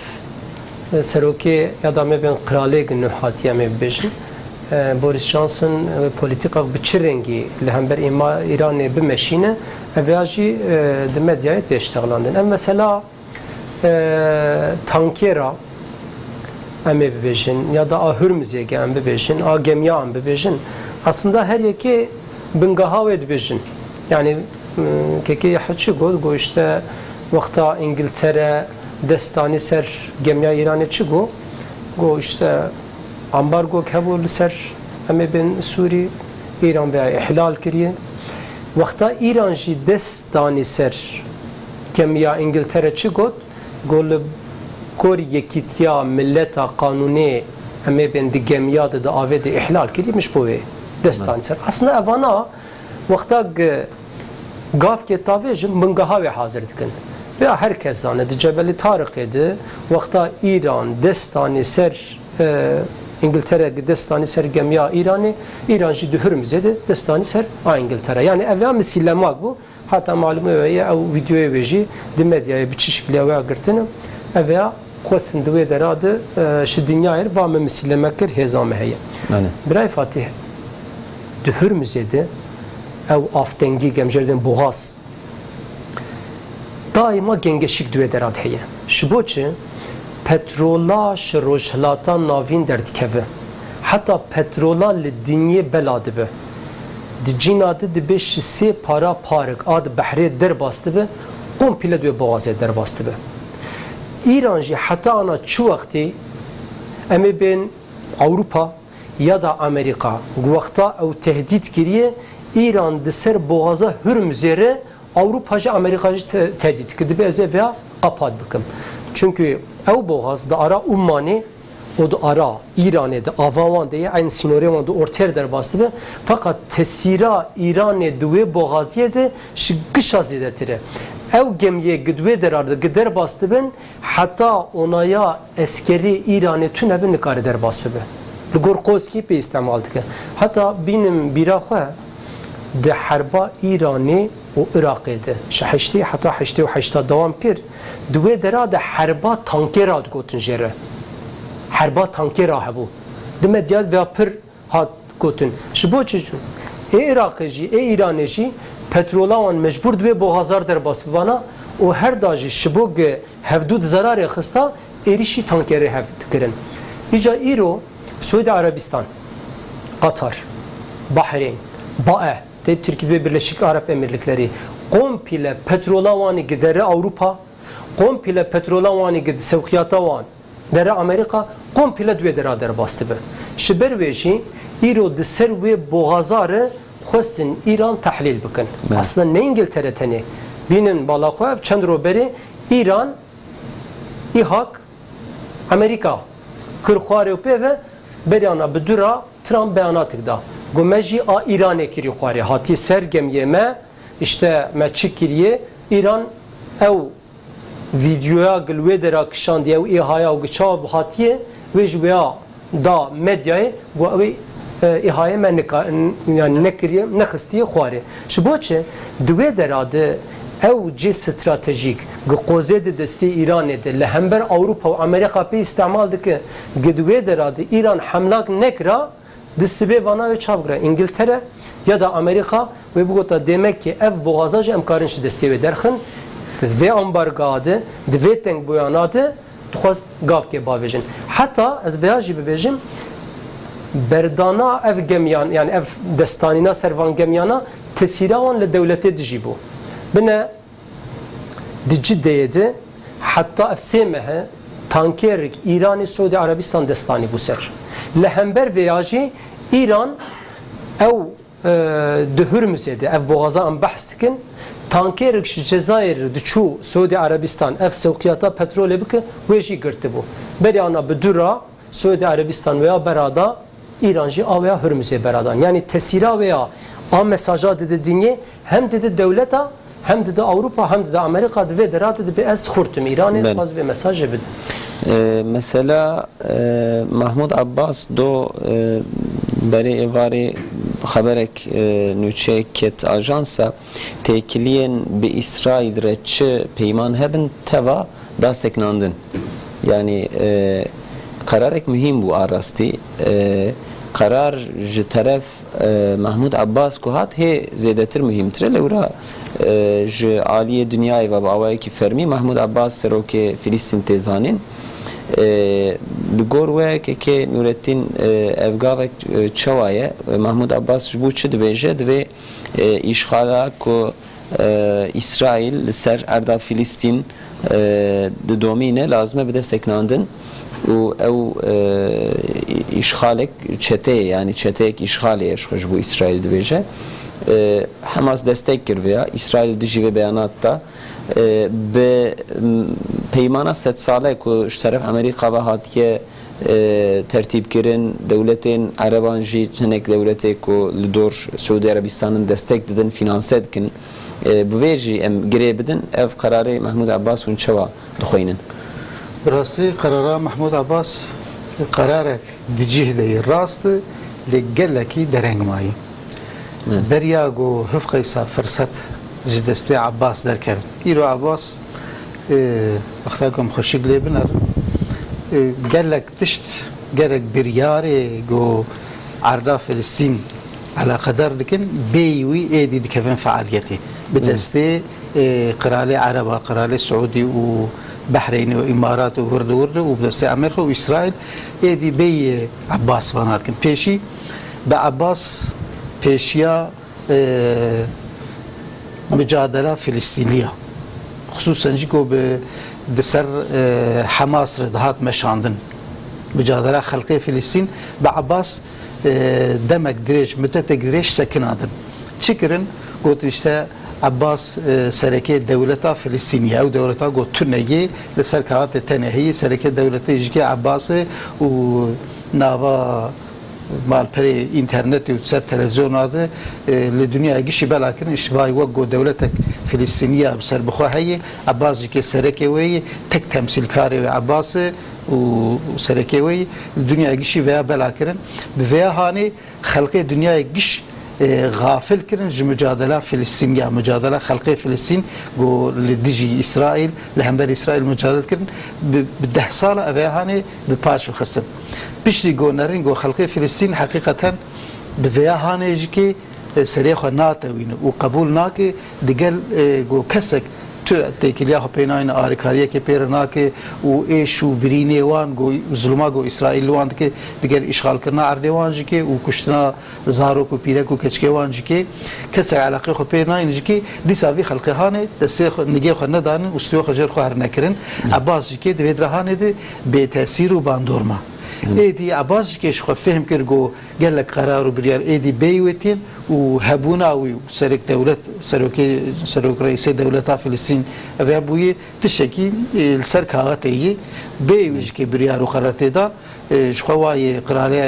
D: سروكي يادامي بين قراليق النحات يامي بيجن بوريس جونسون بوليتيكا بتشرنجي لهمبر إيران بمشينة أفياجي دمديا تشتغلان أما مثلا تانكيرا أم ببيجن ya da Hürmüz'e gelen bebejin, gemiyan bebejin aslında her yeki bingahave bebejin yani keki haçı go işte vakta İngiltere destani ser gemiya İran'e çıgo go işte ambargo kabul ser ama ben Suri İran veya ihlal kiriye vakta İran ji destani ser gemiya İngiltere çıgo gol kor yekitya milleta kanuni ama ben de gemiya da avede ihlal kirimiş bu ve destani ser aslında evana vakta gaf ke tavejin bingahave hazır dikin ve herkes zanedi Cebeli Tarık edi vakta İran destani ser İngiltere destani ser gemiya İran jidü Hürmüz'de destani ser İngiltere yani evya misillemak bu hatta malumu ve o videoya veji de medyaya bir çeşitli ve agırtını evya kosin de deradı şu dünyayı ve misillemakır hezame heye Biray Fatih de Hürmüz'de ev aftengi gemjerden boğaz daima gengeşik düve derad heye şu boçi petrola şrojhlatan navin derdikeve hatta petrola li dinye beladı be دجینا دبی شسی پارا پارک آد بحری در باسته به کمپله دوی بوازه در باسته به ایران جی حتی آنا چو وقتی امی بین اوروپا یا دا امریکا وقتا او تهدید کریه ایران دسر بوازه هرمزره اوروپا جی امریکا جی تهدید کرده به از ویا قپاد بکم çünkü ev boğaz da ara ummani o da ara İran'e de avavan diye aynı sinore da ortaya der bastı be fakat tesira İran'e duve boğaziye de şıkkış azidetire ev gemiye gidve der ardı gider bastı ben hatta onaya askeri İran'e tüne ben nikare der bastı be Gorkozki pe istemaldı ki hatta benim biraha de harba İran'ı و عراقی ده شحشتی حتی حشتی و حشتا دوام کرد دوی درا ده حربا تانکی را گوتن جره حربا تانکی را هبو دمت یاد و پر هات گوتن شبو چجون ای عراقی جی ای ایرانی جی پترولان مجبور دوی بوغازار در باس بوانا و هر داجی شبو گه هفدود زرار خستا ایریشی تانکی را هفت کرن ایجا ایرو سعودی عربستان قطر بحرین باء deyip Türkiye ve Birleşik Arap Emirlikleri komple petrolavanı gideri Avrupa komple petrolavanı gideri sevkiyatavan dere Amerika komple düve derader bastı be şiber veşi İro diser ve boğazarı xwestin İran tahlil bikin aslında ne İngiltere teni binin balakhoev çend roberi İran İhak Amerika kırxuarı ve beryana bidura Trump beyanatı da Gomeji a İran'e kiri xwari hati sergem yeme işte me çikiriye İran ev videoya gılve dera kişan diye ev ihaya u gıçav hatiye ve jüveya da medyayı bu ev ihaya me yani ne kiriye ne xıstiye xwari şu boçe düve deradı ev ci stratejik gıkoze de desti İran'e de lehember Avrupa ve Amerika pe istemal ki gıdve deradı İran hamlak nekra disibe vana ve çabgra İngiltere ya da Amerika ve bu kadar demek ki ev boğazacı emkarınşı disibe derxin ve ambargadı ve teng boyanadı tuğaz gav ke bavejin hatta ez veyajı bebejim berdana ev gemyan yani ev destanina servan gemyana tesiravan le devlete dijibu bine dicideyedi hatta efsemehe tankerik İran'ı Suudi Arabistan destani bu ser lehember veyajı İran ev dehürmüzede ev boğaza an bahstikin tankerik Cezayir düşü Suudi Arabistan ev sevkiyata petrole bike veji girti bu beryana bedura Suudi Arabistan veya berada İrancı a veya hürmüze beradan yani tesira veya a mesaja dedi dünya hem dedi devlete hem de Avrupa hem de Amerika ve derade de bez xurtum İran'ı az bir mesaj bid.
A: Mesela Mahmud Abbas do beri evari haberek nüçe ket ajansa tekiliyen bi İsrail reçi peyman hebin teva da seknandın. Yani kararek mühim bu arasti. Karar ji taraf Mahmud Abbas kuhat he zedetir mühimtir lewra ji aliye dünyayı ve bavayı ki fermi Mahmud Abbas seroke Filistin tezanin ligor ve ke Nurettin evgavek çavaye Mahmud Abbas bu çid bejet ve işgala ko İsrail ser erda Filistin de domine lazım bir de seknandın و او işgalek çete yani çetek işgaliye şu bu İsrail dibece Hamas destek girveya İsrail dijive beyanatda be peymana set sale ku iştaraf Amerika ve hatiye tertip kirin devletin Arabanji tenek devleti ku lidor Suudi Arabistan'ın destek dedin finanse edkin bu veji em girebidin ev kararı Mahmud Abbas'un çava duxoynin
B: براسي قرار محمود عباس قرارك دجيه لي راست لقلكي درنگ ماي برياغو هفقيسا فرصت جدستي عباس دركب إيرو عباس أختاكم خوشيق لي بنر قالك تشت قالك برياري جو عرضا فلسطين على قدر لكن بيوي ايدي دي كيفن فعاليتي بدستي قرالي عربة قرالي سعودي و بحرين وإمارات وورد وبدس أمريكا وإسرائيل يدي بي عباس فانات كن بيشي بعباس بيشيا mücadele Filistinliye. Hususen jiko bi deser Hamas rıdhat meşandın. Mücadele halkı Filistin ve Abbas demek direş, müddetek direş sekinadın. Çıkırın got işte Abbas sereke devleta Filistiniye o devleta got Türkiye le serkaat tenehi sereke devleti jike Abbas'ı u nava malperi internet ve televizyon adı le dünya gişi belakin işvay ve got devletek Filistiniye serbuha heyi Abbas jike sereke ve tek temsilkari ve Abbas'ı و سرکوی دنیا گیشی ویا بلا کردن ویا هانی خلق دنیا گیش غافل کردن ج مجادله فلسطینیا مجادله خلق فلسطین گو لدیجی اسرائیل لهمبر اسرائیل مجادله کردن به 10 سال ویا هانی به پاش خسن بیشتری گو نرین گو خلق فلسطین حقیقتا به ویا هانی جکی سریخ ناتوین و قبول ناکه دیگر گو کسک تکیلیا خپیناین آریکاریه که پیرنا که و ایشو برینه وان گو ظلما گو اسرائیل وان که دیگر اشغال کرنا اردوان جی که و کشتنا زارو کو پیره کو کچکه وان جی که کس علاقه خپیناین جی که دیساوی خلقه هانه دسته نگه خو ندان استو خجر خو هر نکرن عباس جی که دوید رهانه ده به تاثیر و باندورما ایدی عباس جی که شخو فهم کرگو گلک قرار و بریار ایدی بیوتین و هبونا و سرک دولت سرک رئیس دولت فلسطین و ابوی تشکی سر کاغته بیوش که بریار و قرارت دان شخوای قراره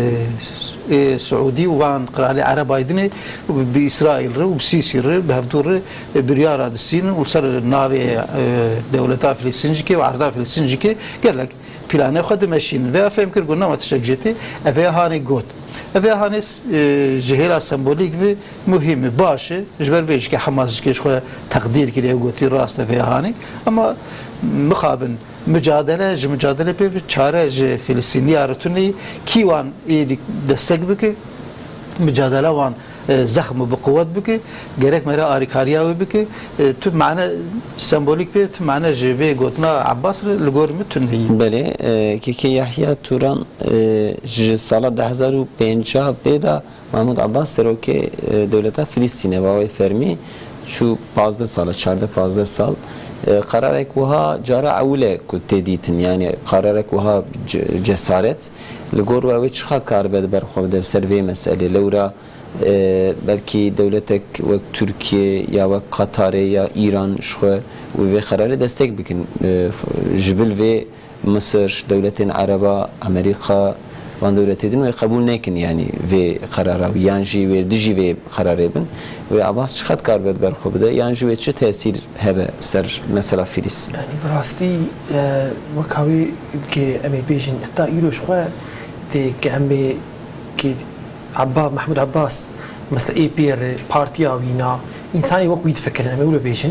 B: سعودی و وان قراره عرب ایدنه به اسرائیل رو و سیسی رو به هفدور بریار آدستین و سر ناوی دولت فلسطین که و عرض فلسطین که گلک پلانه خود ماشین و فهم کرد گونه متشکجتی اوه هانی گود اوه هانی جهیل سمبولیک و مهم باشه جبر بیش که حماس کش خو تقدیر کردی و گویی راست اوه هانی اما مخابن مجادله به چاره فلسطینی آرتونی کیوان دستک بکه مجادله وان زخم بقوت بکه گرک مرا آریکاریا و بکه تو معنی سمبولیک به تو معنی جوی گوتنا عباس لگور میتونی
A: بله که یحیی توران سال 2050 ودا محمود عباس سروک دولت فلسطین و فرمی شو 15 سال 14 سال قرارك وها جرى أولى كنت ديتن يعني قرارك وها جسارت لجور وش خد كاربد برخو در سروي مسألة لورا بلكي دولتك وك تركيا يا وك قطر يا إيران شو وفي قرار دستك بكن جبل في مصر دولتين عربة أمريكا وان دولتين ويقبول نكن يعني في قراره يانجي ويردجي في قراره بن وعباس شخد كاربد برخو بده يانجي ويتش تأثير هبه سر مثلا فيلس
C: يعني براستي وكاوي كي أمي بيجن حتى يروش خو تي كأمي كي عباس محمود عباس مثلا اي بير بارتيا وينا انساني وقت يتفكر انا بقول بيجن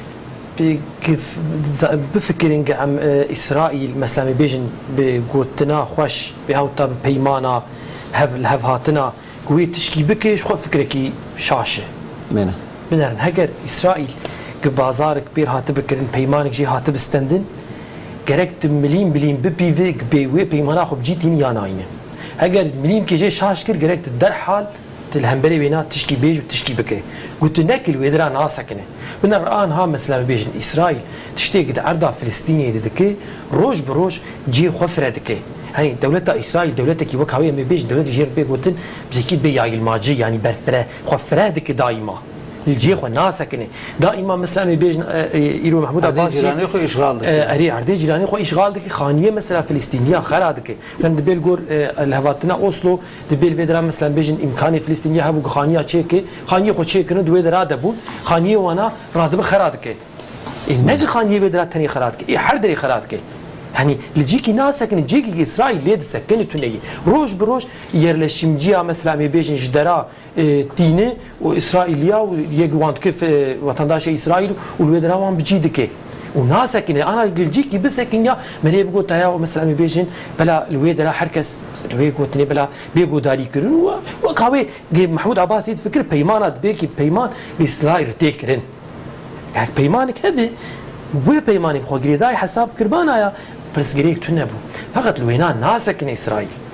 C: كيف بفكرين عم اسرائيل مثلا بيجن بقوتنا خوش بهاوتا بيمانا هف هاتنا قوي تشكي بكيش خو فكركي شاشه
A: منه
C: هجر اسرائيل بازارك بير هات بكرن بيمانك جي هات بستندن جركت مليم ببي فيك بي بيمانا خو بجيتين ياناينه اگر مليم كي جي شاش كر جركت درحال الهمبري بينا تشكي بيج وتشكي بكي قلت ناكل ويدرا ناسكنه من الان ها مثلا بيجن اسرائيل تشتي قد عرضها فلسطينيه دكي روج بروج جي خفره دكي هني دولتها اسرائيل دولتك وك هويه ما بيج دولتي جير بيك قلت بلكي بي الماجي يعني برفره خفره دك دايما الجيخ والناس كني دائما مثلا بيجن يرو محمود عباس
B: جيراني خو اشغال دك
C: اري عردي جيراني خو اشغال دك خانيه مثلا فلسطينيه خرادك من دبل جور الهواتنا اوسلو دبل فيدرا مثلا بيجن امكاني فلسطينيه هبو خانيه تشيكي خانيه خو تشيكن دوي درا دبو خانيه وانا رادب خرادك النج خانيه فيدرا تاني خرادك اي حر دري خرادك يعني لجيكي ناس سكن جيكي اسرائيل ليد سكن تني روج بروج يرلشمجيا مثلا بيجن جدرا دينه واسرائيليا ويجوانت كيف وطنداش اسرائيل والودرا وان بجيدك وناس سكن انا جيكي بسكن يا مني بقول تايا مثلا بيجن بلا الودرا حركس بيقول تني بلا بيقول داري كرن وكاوي محمود عباس يتفكر بيمانات بيكي بيمان اسرائيل تكرن بيمانك هذه بو بيماني بخو جريداي حساب كربانا يا بس جريك تنبو فقط الوينان ناسكن اسرائيل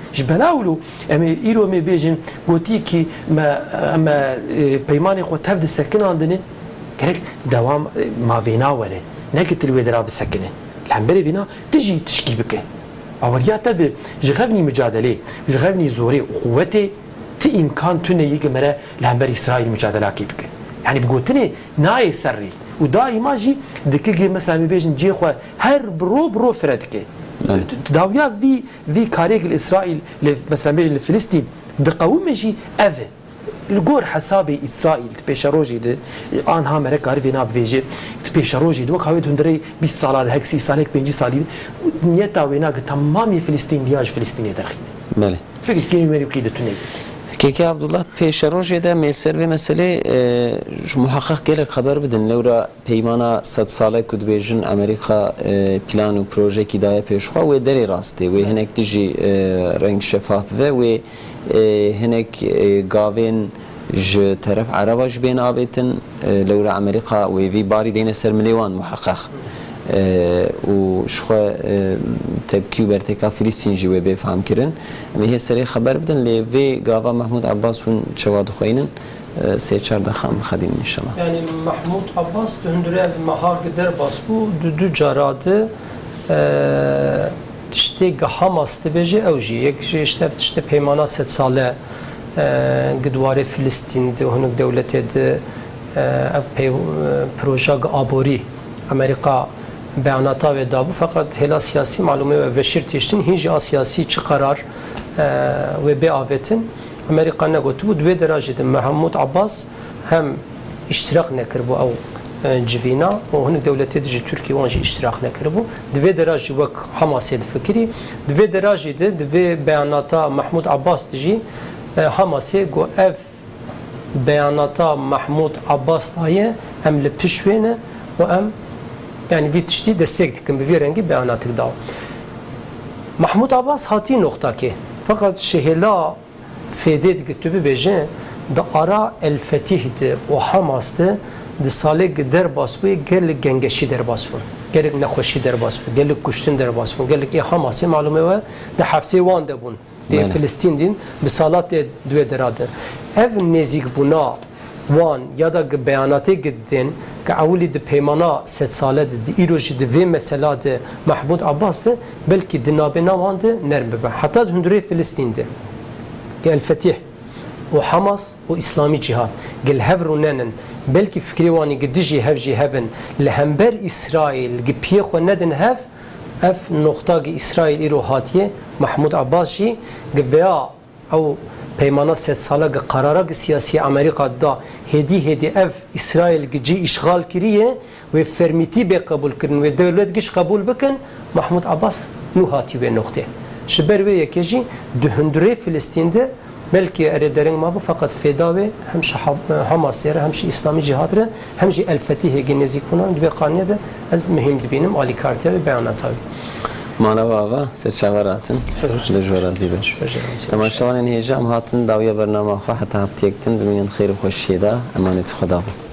C: جبلاولو ام ايرو مي بيجن قوتي كي ما بيماني خو تفد سكن عندنا كرك دوام ما فينا وره نكت الودرا بالسكنه الحنبري فينا تجي تشكي بك اوليات تب جغبني مجادله جغبني زوري وقوتي تي امكان تنه يجمره الحنبري اسرائيل مجادله كيبك يعني بقولتني ناي سري ودائما جي دقيقه مثلا بيجن جي خو هر برو فردك داويا في كاريك الاسرائيل مثلا بيجن لفلسطين دقوم جي اف الجور حسابي اسرائيل بيشروجي ده ان ها مرك عارفينا بفيجي بيشروجي دو كاوي دندري 20 سال هيك 6 سال هيك 5 سال نيتا وينا تمامي فلسطين دياج فلسطينيه درخي
A: بله
C: فكر كي مري كيد تني
A: كيكي عبد الله بيشروجي ده ميسر بمساله محقق قال خبر بدن لورا بيمانا 100 ساله كود بيجن امريكا بلان و بروجي كي داي بيشخوا و دري راستي و هناك تجي رنگ شفاف و هناك قاوين ج طرف عرباش بين آبتن لورا امريكا و في باري دين سر مليون محقق وشخوا تبكي برتكا فلسطين جوا بفهم كرن اما هي سري خبر بدن لي في غاوا محمود عباس ون شواد خوينن سي 4 دخم خدين ان شاء الله
D: يعني محمود عباس هندره مهار قدر باسبو دو جارات تشتي حماس تبجي اوجي يك اشتف تشتي بيمانا 7 ساله قدوار فلسطين ده هناك دولته ده اف بروژه آبوری امریکا بیاناتا و دابو فقط هلا سیاسی معلومه و شرطیشتن هیچ سیاسی چه قرار و به آوتن امریکا نگوت بود و درجه محمود عباس هم اشتراک نکرد او جوینا و هناك دولته دجی ترکیه وانجی اشتراک نکرد دو درجه وک حماسی فکری دو درجه دو بیاناتا محمود عباس دجی حماسی گو اف بیاناتا محمود عباس تایه ام لپشوینه و ام yani bir tişti destek dikin bir rengi beyanatı da. Mahmud Abbas hati nokta ki fakat şehirla fedet gittiği beje da ara el fetihdi o Hamas'tı de salig der basbu gelik gengeşi der basbu gelik nekhoşi der basbu gelik kuştun der basbu gelik Hamas'ı malume ve de hafsi wan de bun de Filistin'din bir salat de dve deradı ev nezik buna وان یادا بیاناتی گدین که اولی د پیمانا 100 ساله دی ایروجی د وی مثلا د محمود عباس ده بلکه د نابینا وان ده نرم به حتی هندوری فلسطین ده که الفتح و حماس و اسلامی جهاد گل هفرونن بلکه فکری وانی گدجی هفجی هبن لهمبر اسرائیل گپیه خو ندن هف اف نقطه اسرائیل ایرو هاتیه محمود عباس جی گویا او پیمانا 100 ساله قرارا سیاسی امریکا دا هدی اف اسرائیل جی اشغال کریه و فرمیتی به قبول کردن و دولت گش قبول بکن محمود عباس نو هاتی به نقطه شبر و یکیجی دهندره فلسطین ده بلکه اردرنگ ما بو فقط فدا و همش حماس ره همش اسلامی جهاد ره همش الفتح گنزی کنن به قانون ده از مهم ببینم علی کارتر بیانات
A: مانا بابا سرچاوراتن دجورازی بش تماشاوان هیجام هاتن داویه برنامه خو حتی هفتیکتن ببینن خیر و خوشی ده امانت خدا